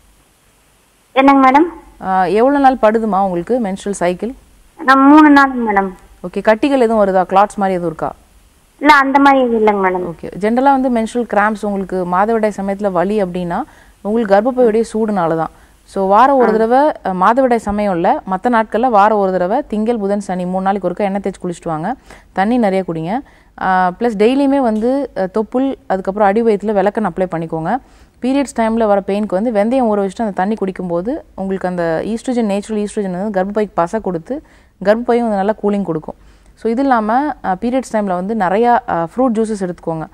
என்னங்க மேடம்? எவ்வளோ நாள் படுதுமா உங்களுக்கு மென்ஸ்ட்ரல் சைக்கிள்? நான் மூணு நாளுங்க மேடம். ஓகே, கட்டிகள் எதுவும் வருதா? கிளாட்ஸ் மாதிரி எதுவும் இருக்கா? இல்ல அந்த மாதிரி எதுவும் இல்லைங்க மேடம். ஓகே, ஜென்ரலாக வந்து மென்ஸ்ட்ரல் கிராம்ப்ஸ் உங்களுக்கு மாதவிடாய் சமயத்தில் வலி அப்படின்னா உங்களுக்கு கர்ப்பப்பையுடைய சூடுனால தான். ஸோ வாரம் ஒரு தடவை மாதவிடாய் சமயம் இல்லை, மற்ற நாட்களில் வாரம் ஒரு தடவை திங்கள் புதன் சனி மூணு நாளைக்கு ஒருக்கா எண்ணெய் தேய்ச்சி குளிச்சுட்டு வாங்க, தண்ணி நிறைய குடிங்க. ப்ளஸ் டெய்லியுமே வந்து தொப்புள் அதுக்கப்புறம் அடி வயிற்றில் விளக்கெண்ணெய் அப்ளை பண்ணிக்கோங்க. பீரியட்ஸ் டைமில் வர பெயினுக்கு வந்து வெந்தயம் ஊற வச்சுட்டு அந்த தண்ணி குடிக்கும்போது உங்களுக்கு அந்த ஈஸ்ட்ரோஜன் நேச்சுரல் ஈஸ்ட்ரோஜன் வந்து கர்ப்பப்பைக்கு பசை கொடுத்து கர்ப்பப்பையும் வந்து நல்லா கூலிங் கொடுக்கும். ஸோ இது இல்லாமல் பீரியட்ஸ் டைமில் வந்து நிறையா ஃப்ரூட் ஜூஸஸ் எடுத்துக்கோங்க.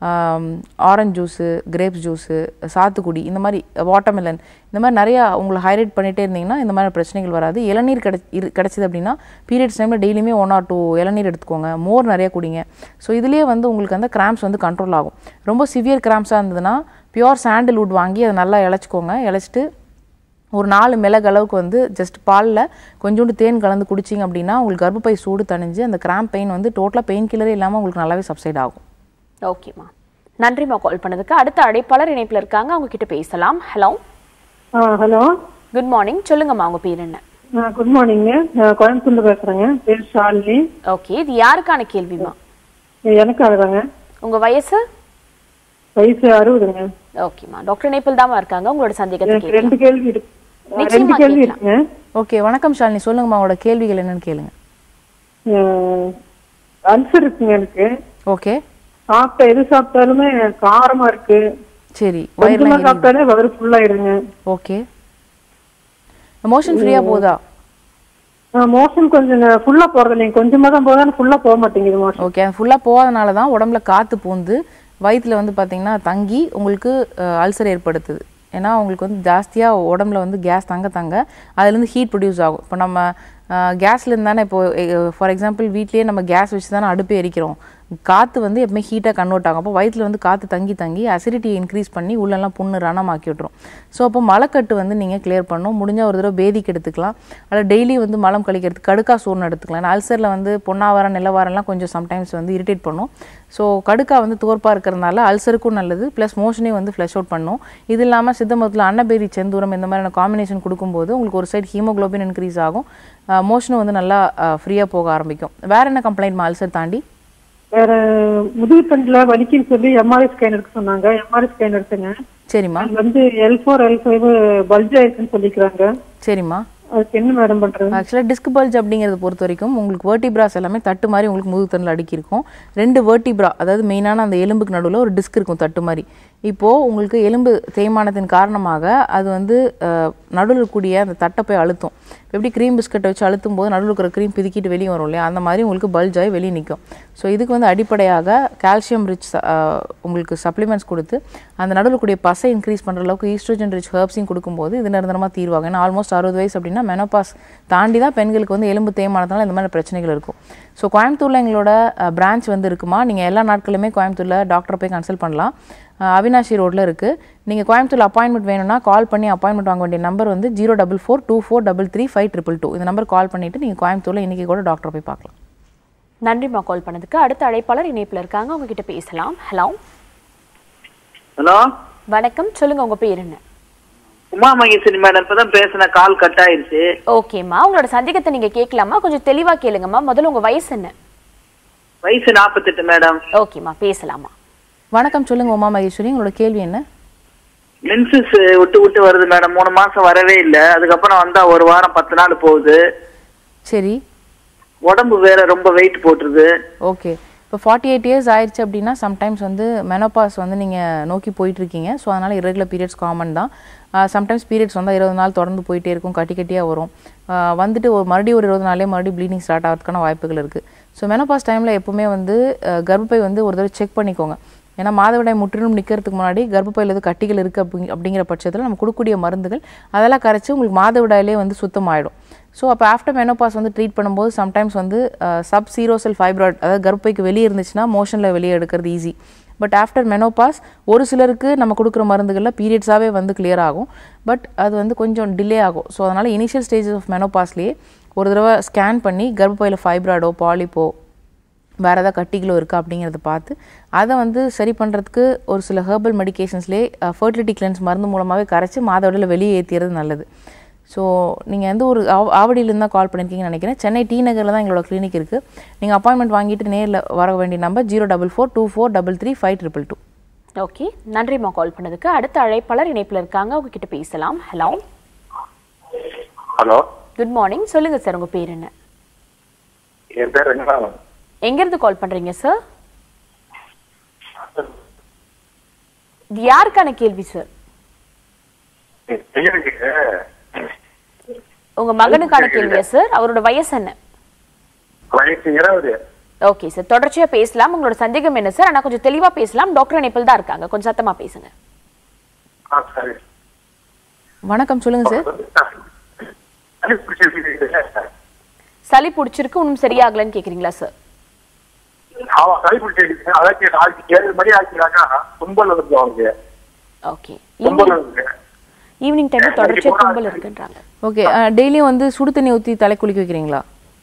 ஆரஞ்ச் ஜூஸு, கிரேப்ஸ் ஜூஸு, சாத்துக்குடி, இந்த மாதிரி வாட்டர்மெலன், இந்த மாதிரி நிறையா உங்களை ஹைலைட் பண்ணிகிட்டே இருந்தீங்கன்னா இந்த மாதிரி பிரச்சனைகள் வராது. இளநீர் கிடை இரு கிடச்சிது அப்படின்னா பீரியட்ஸ் டைமில் டெய்லியுமே ஒன் ஆர் டூ இளநீர் எடுத்துக்கோங்க, மோர் நிறையா குடிங்க. ஸோ இதுலேயே வந்து உங்களுக்கு அந்த கிராம்ப்ஸ் வந்து கண்ட்ரோல் ஆகும். ரொம்ப சிவியர் கிராம்ப்ஸாக இருந்ததுன்னா பியூர் சாண்டில்வுட் வாங்கி அதை நல்லா இழைச்சிக்கோங்க. இழைச்சிட்டு ஒரு நாலு மிளகு அளவுக்கு வந்து ஜஸ்ட் பாலில் கொஞ்சோண்டு தேன் கலந்து குடிச்சிங்க அப்படின்னா உங்களுக்கு கர்ப்பப்பை சூடு தணிஞ்சு அந்த கிராம்ப் பெயின் வந்து டோட்டலாக பெயின் கில்லரே இல்லாமல் உங்களுக்கு நல்லாவே சப்சைட் ஆகும். ஓகேம்மா, நன்றிம்மா கால் பண்ணதுக்கு. அடுத்த அழைப்பாளர் இணைப்பில் இருக்காங்க, அவங்க கிட்ட பேசலாம். ஹலோ ஹலோ குட் மார்னிங், சொல்லுங்கம்மா உங்க பேர் என்ன? குட் மார்னிங், கோயம்புத்தூர்ல பேசுறேங்க. பேர் ஷாலினி. ஓகே, இது யாருக்கான கேள்விமா? எனக்கு அதுதாங்க. உங்க வயசு? வயசு அறுபதுங்க. ஓகேம்மா, டாக்டர் இணைப்பில் தான் இருக்காங்க, உங்களோட சந்தேகத்தை கேட்கலாம். ரெண்டு கேள்வி இருக்கு. ரெண்டு கேள்வி இருக்குங்க. ஓகே, வணக்கம் ஷாலினி, சொல்லுங்கம்மா உங்களோட கேள்விகள் என்னன்னு கேளுங்க. அல்சர் இருக்குங்க எனக்கு. ஓகே, சாப்பிட்ட எது சாப்பிட்டாலுமே காரமா இருக்கு. சரி, கொஞ்சமா சாப்பிட்டாலே வயிறு ஃபுல் ஆயிடுங்க. ஓகே, மோஷன் ஃப்ரீயா போதா? மோஷன் கொஞ்சம் ஃபுல்லா போறது இல்லைங்க, கொஞ்சமா தான் போதா, ஃபுல்லா போக மாட்டேங்குது மோஷன். ஓகே, ஃபுல்லா போகாதனால தான் உடம்புல காத்து பூந்து வயிற்றுல வந்து பார்த்தீங்கன்னா தங்கி உங்களுக்கு அல்சர் ஏற்படுத்துது. ஏன்னா உங்களுக்கு வந்து ஜாஸ்தியாக உடம்புல வந்து கேஸ் தங்க தங்க அதுலேருந்து ஹீட் ப்ரொடியூஸ் ஆகும். இப்போ நம்ம கேஸ்லேருந்து தானே இப்போது ஃபார் எக்ஸாம்பிள் வீட்லேயே நம்ம கேஸ் வச்சு தானே அடுப்பே எரிக்கிறோம். காற்று வந்து எப்பவுமே ஹீட்டாக கன்வெர்ட் ஆகும். அப்போ வயிற்றில் வந்து காற்று தங்கி தங்கி அசிடிட்டியை இன்க்ரீஸ் பண்ணி உள்ளெல்லாம் புண்ணு ரணமாக்கி விட்டுரும். ஸோ அப்போ மலைக்கட்டு வந்து நீங்கள் கிளியர் பண்ணணும். முடிஞ்சால் ஒரு தடவை பேதிக்கு எடுத்துக்கலாம், அதில் டெய்லி வந்து மலம் கழிக்கிறதுக்கு கடுக்கா சூர்ணம் எடுத்துக்கலாம். ஏன்னா அல்சரில் வந்து பொன்னாவாரம் நிலவாரம்லாம் கொஞ்சம் சம்டைம்ஸ் வந்து இரிட்டேட் பண்ணும். ஸோ கடுக்கா வந்து தோற்பாக இருக்கிறதுனால அல்சருக்கும் நல்லது, ப்ளஸ் மோஷனையும் வந்து ஃப்ளஷ் அவுட் பண்ணும். இது இல்லாமல் சித்த மருத்துவத்தில் அன்னபேரி செந்தூரம் இந்த மாதிரியான காம்பினேஷன் கொடுக்கும்போது உங்களுக்கு ஒரு சைடு ஹீமோக்ளோபின் இன்க்ரீஸ் ஆகும், மோஷனும் வந்து நல்லா ஃப்ரீயாக போக ஆரம்பிக்கும். வேறு என்ன கம்ப்ளைண்ட்மா அல்சர் தாண்டி? வேற முதுகு தண்டுல வலிக்குன்னு சொல்லி எம்ஆர்ஐ ஸ்கேன் எடுக்க சொன்னாங்க. எம்ஆர்ஐ ஸ்கேன் எடுத்துங்க. சரிம்மா. அது வந்து L four L five bulge ஆயிருக்குன்னு சொல்லிக்கிறாங்க. சரிம்மா. அதுக்கு என்ன மேடம் பண்றது? ஆக்சுவலாக டிஸ்க் பல்ஜ் அப்படிங்கிறத பொறுத்த வரைக்கும் உங்களுக்கு வெர்டிப்ராஸ் எல்லாமே தட்டு மாதிரி உங்களுக்கு முதுகு தண்டில் அடுக்கி இருக்கும். ரெண்டு வெர்டிப்ரா, அதாவது மெயினான அந்த எலும்புக்கு நடுவில் ஒரு டிஸ்க் இருக்கும் தட்டு மாதிரி. இப்போது உங்களுக்கு எலும்பு தேய்மானத்தின் காரணமாக அது வந்து நடுவில் இருக்கக்கூடிய அந்த தட்டை போய் அழுத்தும். எப்படி க்ரீம் பிஸ்கட்டை வச்சு அழுத்தும் போது நடுவில் இருக்கிற க்ரீம் பிதிக்கிட்டு வெளியே வரும் இல்லையா, அந்த மாதிரி உங்களுக்கு பல்ஜ் ஆகி வெளியே நிற்கும். ஸோ இதுக்கு வந்து அடிப்படையாக கால்சியம் ரிச் உங்களுக்கு சப்ளிமெண்ட்ஸ் கொடுத்து அந்த நடுவில் கூடிய பசை இன்க்ரீஸ் பண்ணுற அளவுக்கு ஈஸ்ட்ரோஜன் ரிச் ஹெர்ப்ஸையும் கொடுக்கும்போது இது நிரந்தரமாக தீர்வாகும். ஏன்னா ஆல்மோஸ்ட் அறுபது வயசு அப்படின்னா மெனோபாஸ் தாண்டி தான் பெண்களுக்கு வந்து எலும்பு தேய்மானத்தினால இந்த மாதிரி பிரச்சனைகள் இருக்கும். ஸோ கோயம்புத்தூரில் எங்களோட பிரான்ச் வந்து இருக்குமா, நீங்கள் எல்லா நாட்களுமே கோயம்புத்தூரில் டாக்டரை போய் கன்சல்ட் பண்ணலாம். அவினாஷி ரோட்டில் இருக்குது. நீங்கள் கோயம்புத்தூரில் அப்பாயின்மெண்ட் வேணும்னா கால் பண்ணி அப்பாயின்மெண்ட் வாங்க வேண்டிய நம்பர் வந்து zero double four two four double three five triple two. இந்த நம்பர் கால் பண்ணிவிட்டு நீங்கள் கோயம்புத்தூரில் இன்றைக்கி கூட டாக்டரை போய் பார்க்கலாம். நன்றிம்மா கால் பண்ணதுக்கு. அடுத்த அழைப்பாளர் இணைப்பில் இருக்காங்க, உங்ககிட்ட பேசலாம். ஹலோ ஹலோ வணக்கம், சொல்லுங்க உங்க பேர் என்ன? உமா மகேஸ்வரி மேடம், இப்பதான் பேசின கால் கட் ஆயிருச்சு. ஓகேம்மா, உங்களோட சந்தேகத்தை நீங்க கேட்கலாமா? கொஞ்சம் தெளிவா கேளுங்கம்மா. முதல்ல உங்க வயசு என்ன? வயசு நாற்பத்தெட்டு மேடம். ஓகேம்மா, பேசலாமா. வணக்கம், சொல்லுங்க உமா மகேஸ்வரி, உங்களோட கேள்வி என்ன? மென்சஸ் விட்டு விட்டு வருது மேடம். மூணு மாசம் வரவே இல்லை. அதுக்கப்புறம் வந்தா ஒரு வாரம் பத்து நாள் போகுது. சரி. உடம்பு வேற ரொம்ப வெயிட் போட்டுருது. ஓகே, இப்போ ஃபார்ட்டி எயிட் இயர்ஸ் ஆயிடுச்சு அப்படின்னா சம்டைம்ஸ் வந்து மெனோபாஸ் வந்து நீங்கள் நோக்கி போயிட்டுருக்கீங்க. ஸோ அதனால் இரகுலர் பீரியட்ஸ் காமன் தான். சம்டைம்ஸ் பீரியட்ஸ் வந்தால் இருபது நாள் தொடர்ந்து போயிட்டே இருக்கும், கட்டி கட்டியாக வரும். வந்துட்டு ஒரு மறுபடியும் ஒரு இருபது நாளே மறுபடியும் ப்ளீடிங் ஸ்டார்ட் ஆகிறதுக்கான வாய்ப்புகள் இருக்குது. ஸோ மெனோபாஸ் டைமில் எப்போவுமே வந்து கர்ப்பப்பை வந்து ஒரு தடவை செக் பண்ணிக்கோங்க. ஏன்னா மாதவிடாய் முற்றிலும் நிற்கிறதுக்கு முன்னாடி கர்ப்பப்பையில் எது கட்டிகள் இருக்குது அப்படி அப்படிங்கிற பட்சத்தில் நம்ம கொடுக்கக்கூடிய மருந்துகள் அதெல்லாம் கரைச்சி உங்களுக்கு மாதவிடாயிலே வந்து சுத்தமாகிடும். ஸோ அப்போ ஆஃப்டர் மெனோபாஸ் வந்து ட்ரீட் பண்ணும்போது சம்டைம்ஸ் வந்து சப் சீரோசெல் ஃபைப்ராய்ட், அதாவது கர்ப்பப்பைக்கு வெளியே இருந்துச்சுன்னா மோஷனில் வெளியே எடுக்கிறது ஈஸி. பட் ஆஃப்டர் மெனோபாஸ் ஒரு சிலருக்கு நம்ம கொடுக்குற மருந்துகளில் பீரியட்ஸாகவே வந்து கிளியர் ஆகும். பட் அது வந்து கொஞ்சம் டிலே ஆகும். ஸோ அதனால் இனிஷியல் ஸ்டேஜஸ் ஆஃப் மெனோபாஸ்லேயே ஒரு தடவை ஸ்கேன் பண்ணி கர்ப்பப்பையில் ஃபைப்ராய்டோ பாலிப்போ வேறு ஏதாவது கட்டிகளோ இருக்கா அப்படிங்கிறத பார்த்து அதை வந்து சரி பண்ணுறதுக்கு ஒரு சில ஹெர்பல் மெடிக்கேஷன்ஸ்லேயே ஃபர்டிலிட்டி கிளென்ஸ் மருந்து மூலமாகவே கரைச்சி மாதவிடையில் வெளியே ஏற்றிறது நல்லது. ஸோ நீங்கள் வந்து ஒரு ஆவ ஆவடியிலேருந்து தான் கால் பண்ணியிருக்கீங்கன்னு நினைக்கிறேன். சென்னை டி நகரில் தான் எங்களோட கிளினிக் இருக்குது. நீங்கள் அப்பாயின்மெண்ட் வாங்கிட்டு நேரில் வர வேண்டிய number zero double four two four double three five triple two. Okay, நன்றிம்மா கால் பண்ணதுக்கு. அடுத்த அழைப்பாளர் இணைப்பில் இருக்காங்க, உங்ககிட்ட பேசலாம். ஹலோ ஹலோ குட் மார்னிங், சொல்லுங்க சார் உங்க பேர் என்ன? என் பேர் ரங்கநாதன். எங்கிருந்து கால் பண்றீங்க சார்? இது யாருக்கான கேள்வி சார்? உங்க மகனுக்கான கேள்வியா சார்? அவரோட வயசு என்ன? வயசு இருபது. ஓகே சார், தொடர்ச்சியா பேசலாம். உங்களோட சந்தேகம் என்ன சார்? ஆனா கொஞ்சம் தெளிவா பேசலாம். டாக்டர் இணைப்பில் தான் இருக்காங்க, கொஞ்சம் சத்தமா பேசுங்க. வணக்கம், சொல்லுங்க சார். சளி பிடிச்சிருக்கு, ஒன்றும் சரியாகலன்னு கேக்குறீங்களா சார்? ஓகே, ஈவினிங் டைம்ல தொடர்ச்சியா தும்பல் இருக்குன்றாங்க. ஓகே, டெய்லியும் வந்து சுடு தண்ணி ஊற்றி தலை குளிக்க வைக்கிறீங்களா?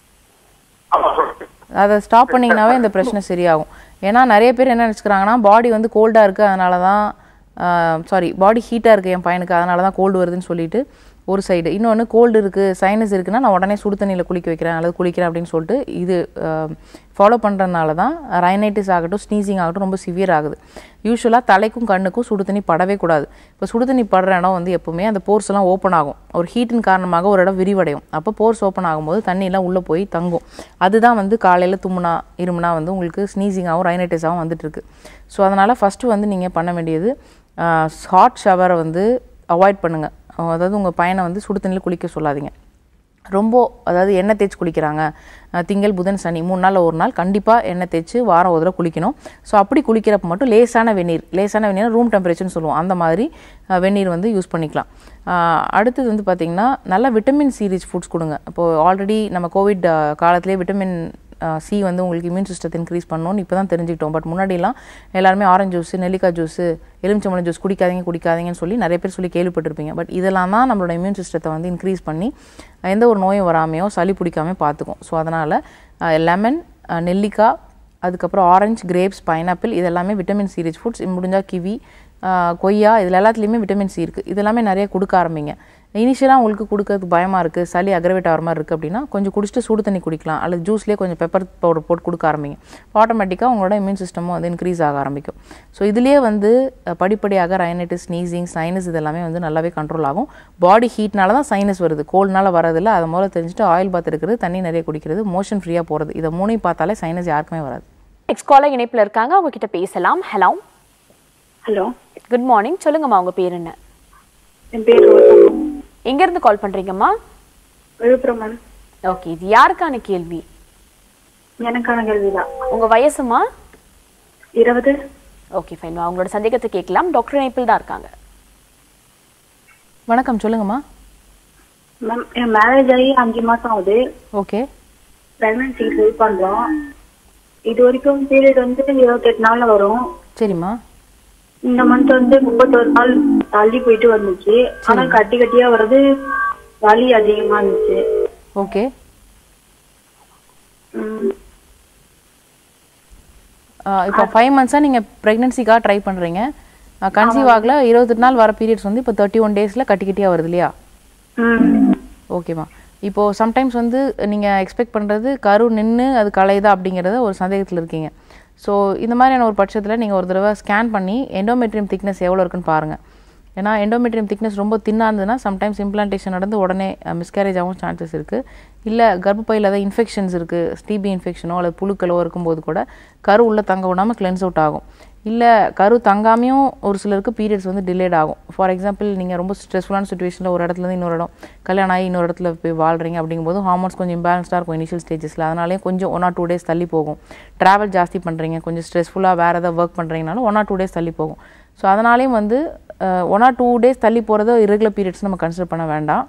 அதை ஸ்டாப் பண்ணிங்கனாவே இந்த பிரச்சனை சரியாகும். ஏன்னா நிறைய பேர் என்ன நினச்சிக்கிறாங்கன்னா பாடி வந்து கோல்டாக இருக்குது அதனால தான் சாரி பாடி ஹீட்டாக இருக்குது என் பையனுக்கு அதனால தான் கோல்டு வருதுன்னு சொல்லிட்டு ஒரு சைடு. இன்னொன்று கோல்டு இருக்குது சைனஸ் இருக்குன்னா நான் உடனே சுடு தண்ணியில் குளிக்க வைக்கிறேன் அல்லது குளிக்கிறேன் அப்படின்னு சொல்லிட்டு இது ஃபாலோ பண்ணுறதுனால தான் ரைனைட்டிஸ் ஆகட்டும் ஸ்னீசிங் ஆகட்டும் ரொம்ப சிவியர் ஆகுது. யூஸ்வலாக தலைக்கும் கண்ணுக்கும் சுடு தண்ணி படவே கூடாது. இப்போ சுடு தண்ணி படுற இடம் வந்து எப்போவுமே அந்த போர்ஸ் எல்லாம் ஓப்பன் ஆகும். ஒரு ஹீட்டின் காரணமாக ஒரு இடம் விரிவடையும். அப்போ போர்ஸ் ஓப்பன் ஆகும்போது தண்ணியெல்லாம் உள்ளே போய் தங்கும். அதுதான் வந்து காலையில் தும்முனா இருமுனா வந்து உங்களுக்கு ஸ்னீசிங்காகவும் ரைனைட்டிஸாகவும் வந்துட்டுருக்கு. ஸோ அதனால் ஃபஸ்ட்டு வந்து நீங்கள் பண்ண வேண்டியது ஹாட் ஷவரை வந்து அவாய்ட் பண்ணுங்கள். அதாவது உங்கள் பையனை வந்து சுடு தண்ணியில் குளிக்க சொல்லாதீங்க. ரொம்ப அதாவது எண்ணெய் தேய்ச்சி குளிக்கிறாங்க, திங்கள் புதன் சனி மூணு நாளில் ஒரு நாள் கண்டிப்பாக எண்ணெய் தேய்ச்சி வாரம் ஒரு தடவை குளிக்கணும். ஸோ அப்படி குளிக்கிறப்ப மட்டும் லேசான வெந்நீர், லேசான வெந்நீர் ரூம் டெம்பரேச்சர்னு சொல்லுவோம், அந்த மாதிரி வெந்நீர் வந்து யூஸ் பண்ணிக்கலாம். அடுத்தது வந்து பார்த்திங்கன்னா நல்லா விட்டமின் சி ரிச் ஃபுட்ஸ் கொடுங்க. இப்போது ஆல்ரெடி நம்ம கோவிட் காலத்திலே விட்டமின் சி வந்து உங்களுக்கு இம்யூன் சிஸ்டத்தை இன்க்ரீஸ் பண்ணணும்னு இப்போ தான் தெரிஞ்சுக்கிட்டோம். பட் முன்னாடிலாம் எல்லாருமே ஆரஞ்சு ஜூஸு நெல்லிக்காய் ஜூஸு எலுமிச்சம்பழம் ஜூஸ் குடிக்காதீங்க குடிக்காதீங்கன்னு சொல்லி நிறைய பேர் சொல்லி கேள்விப்பட்டிருப்பீங்க. பட் இதெல்லாம் தான் நம்மளோட இம்யூன் சிஸ்டத்தை வந்து இன்க்ரீஸ் பண்ணி எந்த ஒரு நோயும் வராமையோ சளி பிடிக்காமல் பார்த்துக்கும். ஸோ அதனால் லெமன், நெல்லிக்காய், அதுக்கப்புறம் ஆரஞ்சு, கிரேப்ஸ், பைனாப்பிள் இதெல்லாமே விட்டமின் சி ரிச் ஃபுட்ஸ். முடிஞ்சால் கிவி, கொய்யா இதில் எல்லாத்துலேயுமே விட்டமின் சி இருக்குது. இதெல்லாமே நிறைய கொடுக்க ஆரம்பிங்க. இனிஷியலாக உங்களுக்கு கொடுக்கறதுக்கு பயமாக இருக்குது, சளி அக்ரவேட் ஆகிற மாதிரி இருக்குது அப்படின்னா கொஞ்சம் குடிச்சிட்டு சூடு தண்ணி குடிக்கலாம், அல்லது ஜூஸ்லேயே கொஞ்சம் பெப்பர் பவுடர் போட்டு கொடுக்க ஆரம்பிங்க. ஆட்டோமேட்டிக்காக உங்களோட இம்யூன் சிஸ்டமும் வந்து இன்க்ரீஸ் ஆக ஆரம்பிக்கும். ஸோ இதுலேயே வந்து படிப்படியாக ரைனைட்டிஸ், ஸ்னீசிங், சைனஸ் இதெல்லாமே வந்து நல்லாவே கண்ட்ரோல் ஆகும். பாடி ஹீட்னால தான் சைனஸ் வருது, கோல்டுனால வரதில்லை. அதை முதல்ல தெரிஞ்சுட்டு ஆயில் பாத் இருக்கிறது, தண்ணி நிறைய குடிக்கிறது, மோஷன் ஃப்ரீயாக போகிறது, இதை மூணையும் பார்த்தாலே சைனஸ் யாருக்குமே வராது. நெக்ஸ்ட் காலர் இணைப்பில் இருக்காங்க, அவங்க கிட்ட பேசலாம். Hello hello good morning. சொல்லுங்கம்மா, உங்க பேர் என்ன? என் பேர் ரோசா. எங்க இருந்து கால் பண்றீங்கம்மா? விழுப்புரம் மேம். ஓகே, இது யாருக்கான கேள்வி? எனக்கான கேள்விதான். உங்க வயசுமா? இருபது. ஓகே ஃபைன், உங்களோட சந்தேகத்தை கேட்கலாம். டாக்டர் இணைப்பில் தான் இருக்காங்க. வணக்கம், சொல்லுங்கம்மா. மேம், என் மேரேஜ் ஆகி அஞ்சு மாசம் ஆகுது. ஓகே. பிரெக்னன்சி ட்ரை பண்றோம். இது வரைக்கும் பீரியட் வந்து இருபத்தெட்டு நாள்ல வரும். சரிம்மா. இந்த மந்த் வந்து முப்பத்தொரு நாள் தள்ளி போயிட்டு வந்துச்சு. ஆனா கட்டி கட்டியா வர்றது, வலி அதிகமா இருந்துச்சு. ஓகே. இப்போ ஃபைவ் மந்த்ஸாக நீங்கள் ப்ரெக்னன்சிக்காக ட்ரை பண்ணுறீங்க. கன்சீவ் ஆகல, இருபத்தெட்டு நாள் வர பீரியட்ஸ் வந்து இப்போ தேர்ட்டி ஒன் டேஸில் கட்டி கட்டியாக வருது இல்லையா? ஓகேம்மா. இப்போது சம்டைம்ஸ் வந்து நீங்கள் எக்ஸ்பெக்ட் பண்ணுறது கரு நின்று அது கலையுதா அப்படிங்கிறத ஒரு சந்தேகத்தில் இருக்கீங்க. ஸோ இந்த மாதிரியான ஒரு பட்சத்தில் நீங்கள் ஒரு தடவை ஸ்கேன் பண்ணி எண்டோமெட்ரியம் திக்னஸ் எவ்வளோ இருக்குன்னு பாருங்கள். ஏன்னா எண்டோமெட்ரியம் திக்னஸ் ரொம்ப தின்னாக இருந்ததுன்னா சம்டைம்ஸ் இம்ப்ளான்டேஷன் நடந்து உடனே மிஸ்கேரேஜ் ஆகும் சான்சஸ் இருக்குது. இல்லை கர்ப்பப்பையில் ஏதாவது இன்ஃபெக்ஷன்ஸ் இருக்குது, டிபி இன்ஃபெக்ஷனோ அல்லது புழுக்களோ இருக்கும்போது கூட கரு உள்ளே தங்க விடாமல் கிளென்ஸ் அவுட் ஆகும். இல்லை கரு தங்காமையும் ஒரு சிலருக்கு பீரியட்ஸ் வந்து டிலேட் ஆகும். ஃபார் எக்ஸாம்பிள், நீங்கள் ரொம்ப ஸ்ட்ரெஸ்ஃபுல்லான சுச்சுவேஷனில் ஒரு இடத்துலேருந்து இன்னொரு இடம், கல்யாணம் ஆகி இன்னொரு இடத்துல போய் வாழ்கிறீங்க அப்படிங்கும்போது ஹார்மோன்ஸ் கொஞ்சம் இம்பேலன்ஸ்டாக இருக்கும் இனிஷியல் ஸ்டேஜஸில். அதனாலே கொஞ்சம் ஒன் ஆர் டூ டேஸ் தள்ளி போகும். ட்ராவல் ஜாஸ்தி பண்ணுறீங்க, கொஞ்சம் ஸ்ட்ரெஸ்ஃபுல்லாக வேறு ஏதாவது ஒர்க் பண்ணுறீங்கனாலும் ஒன் ஆர் டூ டேஸ் தள்ளி போகும். ஸோ அதனாலேயும் வந்து ஒன் ஆர் டூ டேஸ் தள்ளி போகிறத இரெகுலர் பீரியட்ஸ் நம்ம கன்சிடர் பண்ண வேண்டாம்.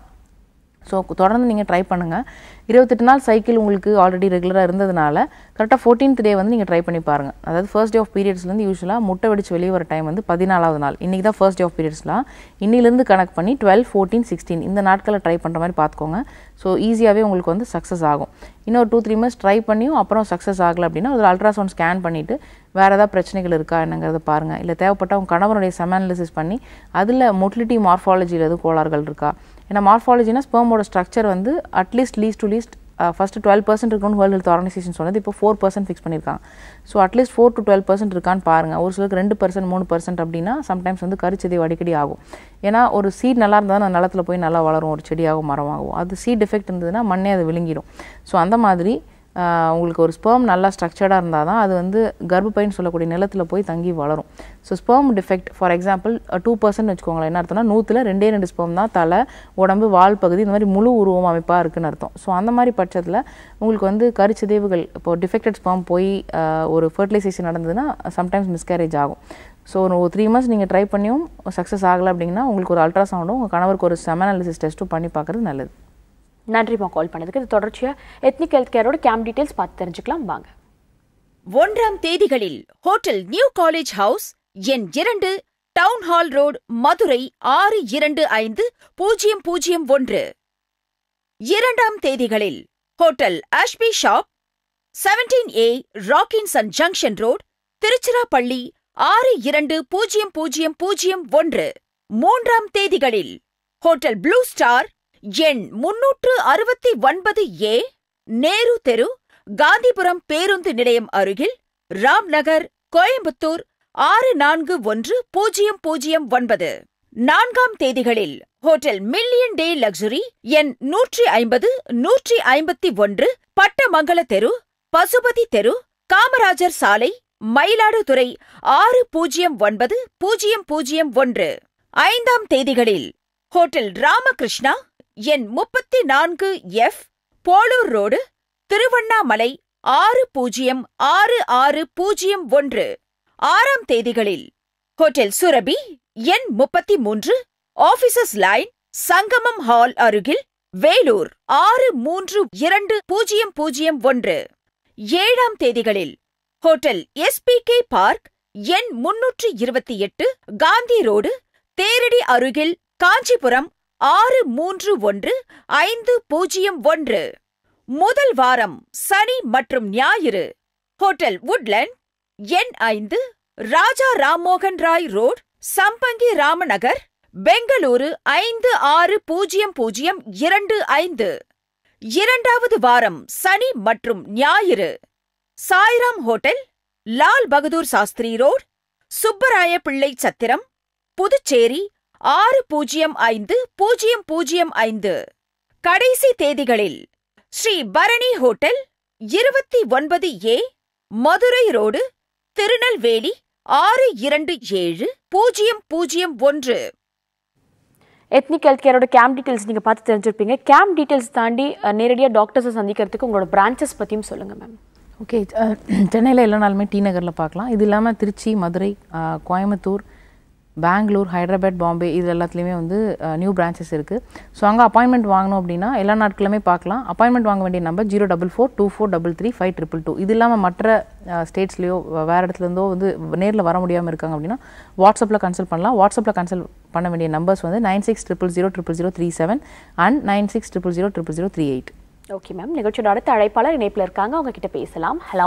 ஸோ தொடர்ந்து நீங்கள் ட்ரை பண்ணுங்கள். இருபத்தெட்டு நாள் சைக்கிள் உங்களுக்கு ஆல்ரெடி ரெகுலராக இருந்ததுனால கரெக்டாக ஃபோர்டீன்த் டே வந்து நீங்கள் ட்ரை பண்ணி பாருங்கள். அதாவது ஃபர்ஸ்ட் டே ஆஃப் பீரியட்ஸ்லேருந்து யூஸ்வலாக முட்டை வெடிச்சு வெளியே வர டைம் வந்து பதினாலாவது நாள். இன்றைக்கி தான் ஃபர்ஸ்ட் டே ஆஃப் பீரியட்ஸ்லாம். இன்னிலேருந்து கனெக்ட் பண்ணி டுவெல் ஃபோர்டீன் சிக்ஸ்டீன் இந்த நாட்களில் ட்ரை பண்ணுற மாதிரி பார்த்துக்கோங்க. ஸோ ஈஸியாகவே உங்களுக்கு வந்து சக்ஸஸ் ஆகும். இன்னொரு டூ த்ரீ மந்த்ஸ் ட்ரை பண்ணியும் அப்புறம் சக்ஸஸ் ஆகலை அப்படின்னா ஒரு அல்ட்ராசவுண்ட் ஸ்கேன் பண்ணிவிட்டு வேறு ஏதாவது பிரச்சனைகள் இருக்கா என்னங்கிறத பாருங்கள். இல்லை தேவைப்பட்ட உங்கள் கணவனுடைய செமாலிசிஸ் பண்ணி அதில் மொட்டிலிட்டி மார்ஃபாலஜியில் எதுவும் கோளாறுகள் இருக்கா. ஏன்னா மார்ஃபாலஜினா ஸ்பெர்மோட ஸ்ட்ரக்சர் வந்து at least least to least first twelve percent இருக்கணும்னு வேர்ல்டு ஹெல்த் ஆர்கனைசேஷன் சொன்னது, இப்போ ஃபோர் பர்சன்ட் ஃபிக்ஸ் பண்ணியிருக்காங்க. So at least four to twelve percent இருக்கான்னு பாருங்கள். ஒரு சிலருக்கு ரெண்டு பர்சன்ட் மூணு பர்சன்ட் அப்படின்னா சம்டைம்ஸ் வந்து கருச்செடி அடிக்கடி ஆகும். ஏன்னா ஒரு சீட் நல்லா இருந்தால் தான் நிலத்தில் போய் நல்லா வளரும், ஒரு செடியாகவும் மரமாகும். அது சீட் எஃபெக்ட் இருந்ததுன்னா மண்ணே அதை விழுங்கிடும். ஸோ அந்த மாதிரி உங்களுக்கு ஒரு ஸ்பெர்ம் நல்லா ஸ்ட்ரக்சர்டாக இருந்தால் தான் அது வந்து கர்ப்பப்பைன்னு சொல்லக்கூடிய நிலத்தில் போய் தங்கி வளரும். So sperm defect for example two percent வச்சுக்கோங்களேன். என்ன அர்த்தம்னா நூற்றில் ரெண்டே ரெண்டு ஸ்பெர்ம் தான் தலை, உடம்பு, வால் பகுதி இந்த மாதிரி முழு உருவம் அமைப்பாக இருக்குன்னு அர்த்தம். ஸோ அந்த மாதிரி பட்சத்தில் உங்களுக்கு வந்து கருச்சிதைவுகள் இப்போ டிஃபெக்டட் ஸ்பெர்ம் போய் ஒரு ஃபர்டிலைசேஷன் நடந்ததுன்னா சம்டைம்ஸ் மிஸ்கேரேஜ் ஆகும். ஸோ ஒரு த்ரீ மந்த்ஸ் நீங்கள் ட்ரை பண்ணியும் சக்ஸஸ் ஆகலை அப்படின்னா உங்களுக்கு ஒரு அல்ட்ராசவுண்டும் உங்கள் கணவருக்கு ஒரு செமனாலிசிஸ் டெஸ்ட்டும் பண்ணி பார்க்குறது நல்லது. நன்றிமா கால் பண்ணதுக்கு. இது தொடர்ச்சியாக எத்னிக் ஹெல்த் கேரோட கேம்ப் டீடைல்ஸ் பார்த்து தெரிஞ்சுக்கலாம் வாங்க. ஒன்றாம் தேதிகளில் ஹோட்டல் நியூ காலேஜ் ஹவுஸ், எண் இரண்டு, டவுன் ஹால் ரோடு, மதுரை ஆறு இரண்டு ஐந்து பூஜ்ஜியம் பூஜ்ஜியம் ஒன்று. இரண்டாம் தேதிகளில் hotel Ashby shop, seventeen A Rockinson junction road, Tiruchirappalli ஆறு இரண்டு பூஜ்ஜியம் பூஜ்ஜியம் பூஜ்ஜியம் ஒன்று. மூன்றாம் தேதிகளில் ஹோட்டல் ப்ளூ ஸ்டார், எண் முன்னூற்று அறுபத்தி ஒன்பது ஏ, நேரு தெரு, காந்திபுரம் பேருந்து நிலையம் அருகில், ராம்நகர், கோயம்புத்தூர் ஆறு நான்கு ஒன்று பூஜ்ஜியம் பூஜ்ஜியம் ஒன்பது. நான்காம் தேதிகளில் ஹோட்டல் மில்லியன் டே லக்ஸுரி, எண் நூற்றி ஐம்பது நூற்றி ஐம்பத்தி ஒன்று, பட்டமங்கல தெரு, பசுபதி தெரு, காமராஜர் சாலை, மயிலாடுதுறை ஆறு பூஜ்ஜியம் ஒன்பது பூஜ்ஜியம் பூஜ்ஜியம் ஒன்று. ஐந்தாம் தேதிகளில் ஹோட்டல் ராமகிருஷ்ணா, எண் முப்பத்தி நான்கு எஃப், போலூர் ரோடு, திருவண்ணாமலை ஆறு பூஜ்ஜியம் ஆறு ஆறு பூஜ்ஜியம் ஒன்று. ஆறாம் தேதிகளில் ஹோட்டல் சுரபி, எண் முப்பத்தி மூன்று, ஆபீசர்ஸ் லைன், சங்கமம் ஹால் அருகில், வேலூர் ஆறு மூன்று இரண்டு பூஜ்ஜியம் பூஜ்ஜியம் ஒன்று. ஏழாம் தேதிகளில் ஹோட்டல் எஸ்பிகே பார்க், எண் முன்னூற்று இருபத்தி எட்டு, காந்தி ரோடு, தேரடி அருகில், காஞ்சிபுரம் ஆறு மூன்று ஒன்று ஐந்து பூஜ்ஜியம் ஒன்று. முதல் வாரம் சனி மற்றும் ஞாயிறு ஹோட்டல் வுட்லண்ட், எண் ஐந்து, ராஜா ராம்மோகன் ராய் ரோடு, சம்பங்கி ராமநகர், பெங்களூரு ஐந்து ஆறு பூஜ்ஜியம் பூஜ்ஜியம் இரண்டு ஐந்து. இரண்டாவது வாரம் சனி மற்றும் ஞாயிறு சாய்ராம் ஹோட்டல், லால் பகதூர் சாஸ்திரி ரோடு, சுப்பராய பிள்ளை சத்திரம், புதுச்சேரி ஆறு பூஜ்ஜியம் ஐந்து பூஜ்ஜியம் பூஜ்ஜியம் ஐந்து. கடைசி தேதிகளில் ஸ்ரீ பரணி ஹோட்டல், இருபத்தி ஒன்பது ஏ, மதுரை ரோடு, திருநெல்வேலி ஆறு இரண்டு ஏழு பூஜ்ஜியம் பூஜ்ஜியம் ஒன்று. எத்னிக் ஹெல்த் கேரோட கேம்ப் டீட்டெயில்ஸ் நீங்கள் பார்த்து தெரிஞ்சிருப்பீங்க. கேம்ப் டீட்டெயில்ஸ் தாண்டி நேரடியாக டாக்டர்ஸை சந்திக்கிறதுக்கு உங்களோட பிரான்ச்சஸ் பற்றியும் சொல்லுங்கள் மேம். ஓகே, சென்னையில் எல்லா நாளுமே டி நகரில் பார்க்கலாம். இது இல்லாமல் திருச்சி, மதுரை, கோயம்புத்தூர், பெங்களூர், ஹைதராபாத், பாம்பே இது எல்லாத்துலேயுமே வந்து நியூ பிரான்ச்சஸ் இருக்குது. ஸோ அங்கே அப்பாயின்மெண்ட் வாங்கணும் அப்படின்னா எல்லா நாட்களுமே பார்க்கலாம். அப்பாயின்மெண்ட் வாங்க வேண்டிய number zero double four two four double three five triple two. இது இல்லாமல் மற்ற ஸ்டேட்ஸ்லேயோ வேறு இடத்துலேருந்தோ வந்து நேரில் வர முடியாமல் இருக்காங்க அப்படின்னா வாட்ஸ்அப்பில் கன்சல்ட் பண்ணலாம். வாட்ஸ்அப்பில் கன்சல்ட் பண்ண வேண்டிய நம்பர்ஸ் வந்து nine six triple zero triple zero three seven and nine six triple zero triple zero three eight. Okay ma'am, நிகழ்ச்சியோட அடுத்த அழைப்பாளர் இணைப்பில் இருக்காங்க, அவங்க கிட்ட பேசலாம். ஹலோ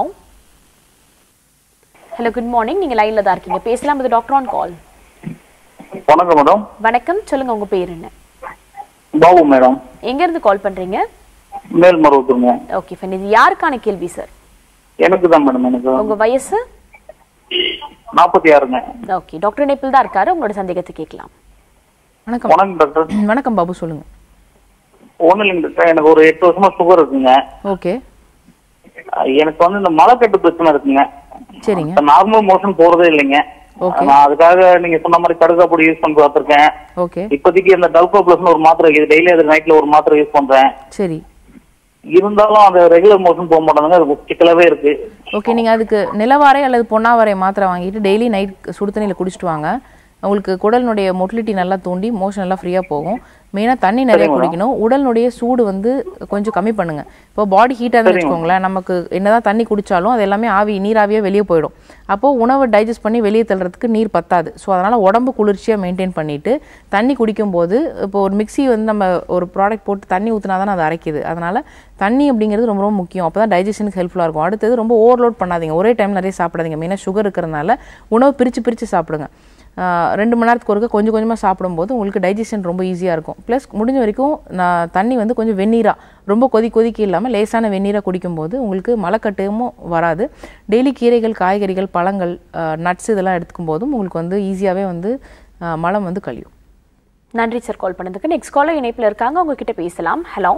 ஹலோ குட் மார்னிங், நீங்கள் லைனில் தான் இருக்கீங்க, பேசலாம். இது டாக்டர் ஆன் கால். வணக்கம் மேடம். வணக்கம், சொல்லுங்க உங்க பேர் என்ன? பாபு மேடம். எங்க இருந்து கால் பண்றீங்க? மேல்மருவத்தூர்ங்க. Okay fine. இது யாருக்கான கேள்வி சார்? எனக்கு தான் மேடம். எனக்கு உங்க வயசு? நாற்பத்தி ஆறுங்க. ஓகே, டாக்டர் இணைப்பில் தான் இருக்காரு, உங்களோட சந்தேகத்தை கேட்கலாம். வணக்கம். வணக்கம் டாக்டர். வணக்கம் பாபு, சொல்லுங்க. ஒன்றும் இல்லைங்க டாக்டர், எனக்கு ஒரு எட்டு வருஷமா சுகர் இருக்குங்க. ஓகே. எனக்கு வந்து இந்த மலைக்கட்டு பிரச்சனை இருக்குங்க. சரிங்க. நார்மல் மோஷன் போறதே இல்லைங்க. நான் அதுக்காக நீங்க சொன்ன மாதிரி கடுகா பொடி யூஸ் பண்ணி பார்த்திருக்கேன். ஓகே. இப்போதைக்கு இந்த டல்கோ பிளஸ் ஒரு மாத்திரை இருக்குது, டெய்லி அது நைட்ல ஒரு மாத்திரை யூஸ் பண்றேன். சரி. இருந்தாலும் அந்த ரெகுலர் மோஷன் போக மாட்டாங்க, அது சிக்கலாவே இருக்கு. ஓகே, நீங்க அதுக்கு நிலவாரை அல்லது பொன்னாவாரை மாத்திரை வாங்கிட்டு டெய்லி நைட் சுடு தண்ணியில குடிச்சிட்டு வாங்க. உங்களுக்கு குடலினுடைய மொட்டிலிட்டி நல்லா தூண்டி மோஷன் நல்லா ஃப்ரீயா போகும். மெயினாக தண்ணி நிறைய குடிக்கணும். உடலினுடைய சூடு வந்து கொஞ்சம் கம்மி பண்ணுங்க. இப்போ பாடி ஹீட்டாக இருந்து வச்சுக்கோங்களேன், நமக்கு என்னதான் தண்ணி குடிச்சாலும் அது எல்லாமே ஆவி நீராவியே வெளியே போயிடும். அப்போ உணவை டைஜஸ்ட் பண்ணி வெளியே தள்ளுறதுக்கு நீர் பத்தாது. ஸோ அதனால உடம்பு குளிர்ச்சியாக மெயின்டைன் பண்ணிட்டு தண்ணி குடிக்கும்போது, இப்போ ஒரு மிக்சி வந்து நம்ம ஒரு ப்ராடக்ட் போட்டு தண்ணி ஊற்றினா தானே அது அரைக்குது. அதனால தண்ணி அப்படிங்கிறது ரொம்ப ரொம்ப முக்கியம். அப்போ தான் டைஜஷனுக்கு ஹெல்ப்ஃபுல்லாக இருக்கும். அடுத்தது ரொம்ப ஓவர்லோட் பண்ணாதீங்க, ஒரே டைம் நிறைய சாப்பிடாதீங்க. மெயினாக சுகர் இருக்கிறதுனால உணவு பிரித்து பிரித்து சாப்பிடுங்க. ரெண்டு மணி நேரத்துக்கு ஒருக்க கொஞ்சம் கொஞ்சமாக சாப்பிடும்போது உங்களுக்கு டைஜஷன் ரொம்ப ஈஸியாக இருக்கும். ப்ளஸ் முடிஞ்ச வரைக்கும் நான் தண்ணி வந்து கொஞ்சம் வெந்நீராக, ரொம்ப கொதி கொதிக்க இல்லாமல் லேசான வெந்நீராக குடிக்கும்போது உங்களுக்கு மலைக்கட்டும் வராது. டெய்லி கீரைகள், காய்கறிகள், பழங்கள், நட்ஸ் இதெல்லாம் எடுத்துக்கும் போதும் உங்களுக்கு வந்து ஈஸியாகவே வந்து மலம் வந்து கழியும். நன்றி சார் கால் பண்ணதுக்கு. நெக்ஸ்ட் காலர் இணைப்பில் இருக்காங்க, உங்ககிட்ட பேசலாம். ஹலோ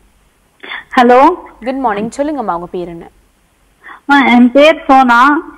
ஹலோ குட் மார்னிங், சொல்லுங்கம்மா உங்க பேர் என்ன? என் பேர் சோனா,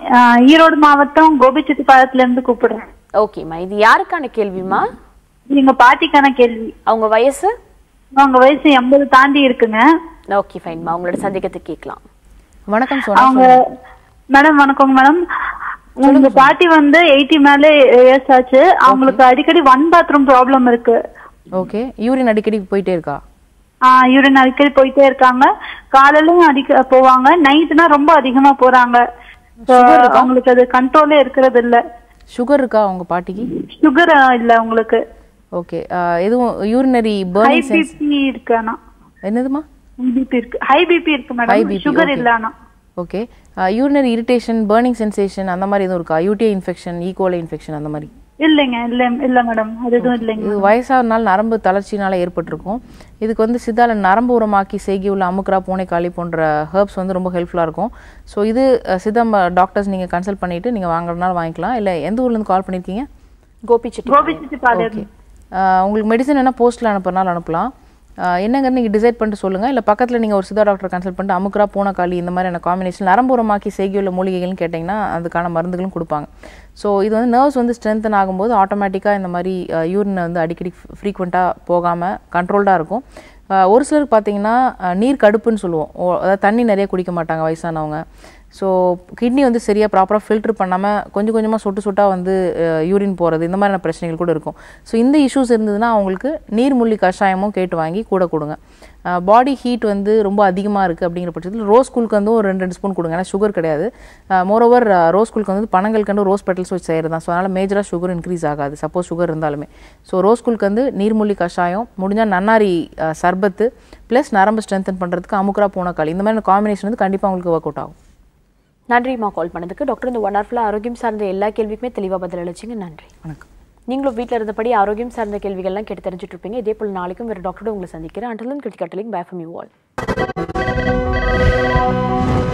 ஈரோடு மாவட்டம் கோபிச்செட்டிப்பாளையத்துல இருந்து கூப்பிடுறேன். ஓகேம்மா, இது யாருக்கான கேள்விமா? எங்க பாட்டிக்கான கேள்வி. அவங்க வயசு? அவங்க வயசு எண்பது தாண்டி இருக்குங்க. ஓகே ஃபைன்மா, உங்களோட சந்தேகத்தை கேட்கலாம். வணக்கம் சோனா. அவங்க மேடம் வணக்கம் மேடம். உங்க பாட்டி வந்து எயிட்டி மேல இயர்ஸ் ஆச்சு. அவங்களுக்கு அடிக்கடி ஒன் பாத்ரூம் ப்ராப்ளம் இருக்கு. ஓகே. யூரின் அடிக்கடி போயிட்டே இருக்கா? ஆஹ் யூரின் அடிக்கடி போயிட்டே இருக்காங்க. காலையிலும் அடிக்க போவாங்க, நைட்னா ரொம்ப அதிகமா போறாங்க. அவங்களுக்கு அது கண்ட்ரோலே இருக்கிறது இல்ல. சுகர் இருக்கா உங்க பாட்டிக்கு? சுகர் இல்ல உங்களுக்கு. ஓகே. எதுவும் யூரினரி பர்னிங் சென்ஸ் இருக்கானா? என்னதுமா? பிபி இருக்கு, ஹை பிபி இருக்கு மேடம், சுகர் இல்லனா. Okay. Urinary irritation, burning sensation அந்த மாதிரி எதுவும் இருக்கா? யூடிஐ இன்ஃபெக்ஷன், ஈகோலை இன்ஃபெக்ஷன் அந்த மாதிரி? இல்லைங்க, இல்ல இல்ல மேடம், அது எதுவும் இல்லைங்க. இது வயசானால நரம்பு தளர்ச்சினால ஏற்பட்டிருக்கும். இதுக்கு வந்து சித்தால நரம்பு உரமாக்கி செய்கி உள்ள அமுக்ரா, பூனைக்காளி போன்ற ஹெர்ப்ஸ் வந்து ரொம்ப ஹெல்ப்ஃபுல்லாக இருக்கும். ஸோ இது சித்தம் டாக்டர்ஸ் நீங்கள் கன்சல்ட் பண்ணிட்டு நீங்கள் வாங்குறதுனால வாங்கிக்கலாம். இல்லை எந்த ஊர்லேருந்து கால் பண்ணியிருக்கீங்க? கோபிச்செட்டி. கோபிச்செட்டிப்பாளையம். ஓகே. உங்களுக்கு மெடிசன் என்ன போஸ்ட்டில் அனுப்புறனால அனுப்பலாம். என்னங்கிறது நீங்கள் டிசைட் பண்ணிட்டு சொல்லுங்கள். இல்லை பக்கத்தில் நீங்கள் ஒரு சித்தா டாக்டர் கன்சல்ட் பண்ணிட்டு அமுக்ரா, பூனைக்காளி இந்த மாதிரியான காம்பினேஷன் நரம்பு உரமாக்கி செய்கி உள்ள மூலிகைகள்னு கேட்டிங்கன்னா அதுக்கான மருந்துகளும் கொடுப்பாங்க. ஸோ இது வந்து நர்வ்ஸ் வந்து ஸ்ட்ரென்தன் ஆகும்போது ஆட்டோமேட்டிக்காக இந்த மாதிரி யூரின் வந்து அடிக்கடி ஃப்ரீக்வெண்ட்டாக போகாமல் கண்ட்ரோல்டாக இருக்கும். ஒரு சிலருக்கு பார்த்தீங்கன்னா நீர் கடுப்புன்னு சொல்லுவோம், அதாவது தண்ணி நிறைய குடிக்க மாட்டாங்க வயசானவங்க. ஸோ கிட்னி வந்து சரியாக ப்ராப்பராக ஃபில்ட்ரு பண்ணாமல் கொஞ்சம் கொஞ்சமாக சொட்டு சொட்டாக வந்து யூரின் போகிறது, இந்த மாதிரியான பிரச்சனைகள் கூட இருக்கும். ஸோ இந்த இஷ்யூஸ் இருந்ததுன்னா அவங்களுக்கு நீர்மூழ்கி கஷாயமும் கேட்டு வாங்கி கூட கொடுங்க. பாடி ஹீட் வந்து ரொம்ப அதிகமாக இருக்குது அப்படிங்கிற பட்சத்தில் ரோஸ் குல்க்கு வந்து ஒரு ரெண்டு ரெண்டு ஸ்பூன் கொடுங்க, ஏன்னா சுகர் கிடையாது. மோரோவர் ரோஸ் குல்க்கு வந்து பனங்கள் கண்டு ரோஸ் பெட்டல்ஸ் வச்சு செய்கிறது தான். ஸோ அதனால் மேஜராக சுகர் இன்க்ரீஸ் ஆகாது சப்போஸ் சுகர் இருந்தாலுமே. ஸோ ரோஸ் குல்க்கு வந்து நீர்மூழ்கி கஷாயம், முடிஞ்சால் நன்னாரி சர்பத்து ப்ளஸ் நரம்பு ஸ்ட்ரென்தன் பண்ணுறதுக்கு அமுக்ரா, பூனைக்காளி இந்த மாதிரி காம்பினேஷன் வந்து கண்டிப்பாக உங்களுக்கு ஒர்க் அவுட் ஆகும். நன்றிம்மா கால் பண்ணதுக்கு. டாக்டர் இந்த ஒன் ஹவர்ஃபுல்லாக ஆரோக்கியம் சார்ந்த எல்லா கேள்விக்குமே தெளிவாக பதில் அளிச்சிங்க. நன்றி. வணக்கம். நீங்களும் வீட்டில் இருந்தபடி ஆரோக்கியம் சார்ந்த கேள்விகள்லாம் கேட்டு தெரிஞ்சுட்டு இருப்பீங்க. இதே போல் நாளைக்கும் வேறு டாக்டரோட உங்களை சந்திக்கிறேன். அண்டர்லன் கிரிட்டிகட்டலிங் பை ஃப்ரம் யூ ஆல்.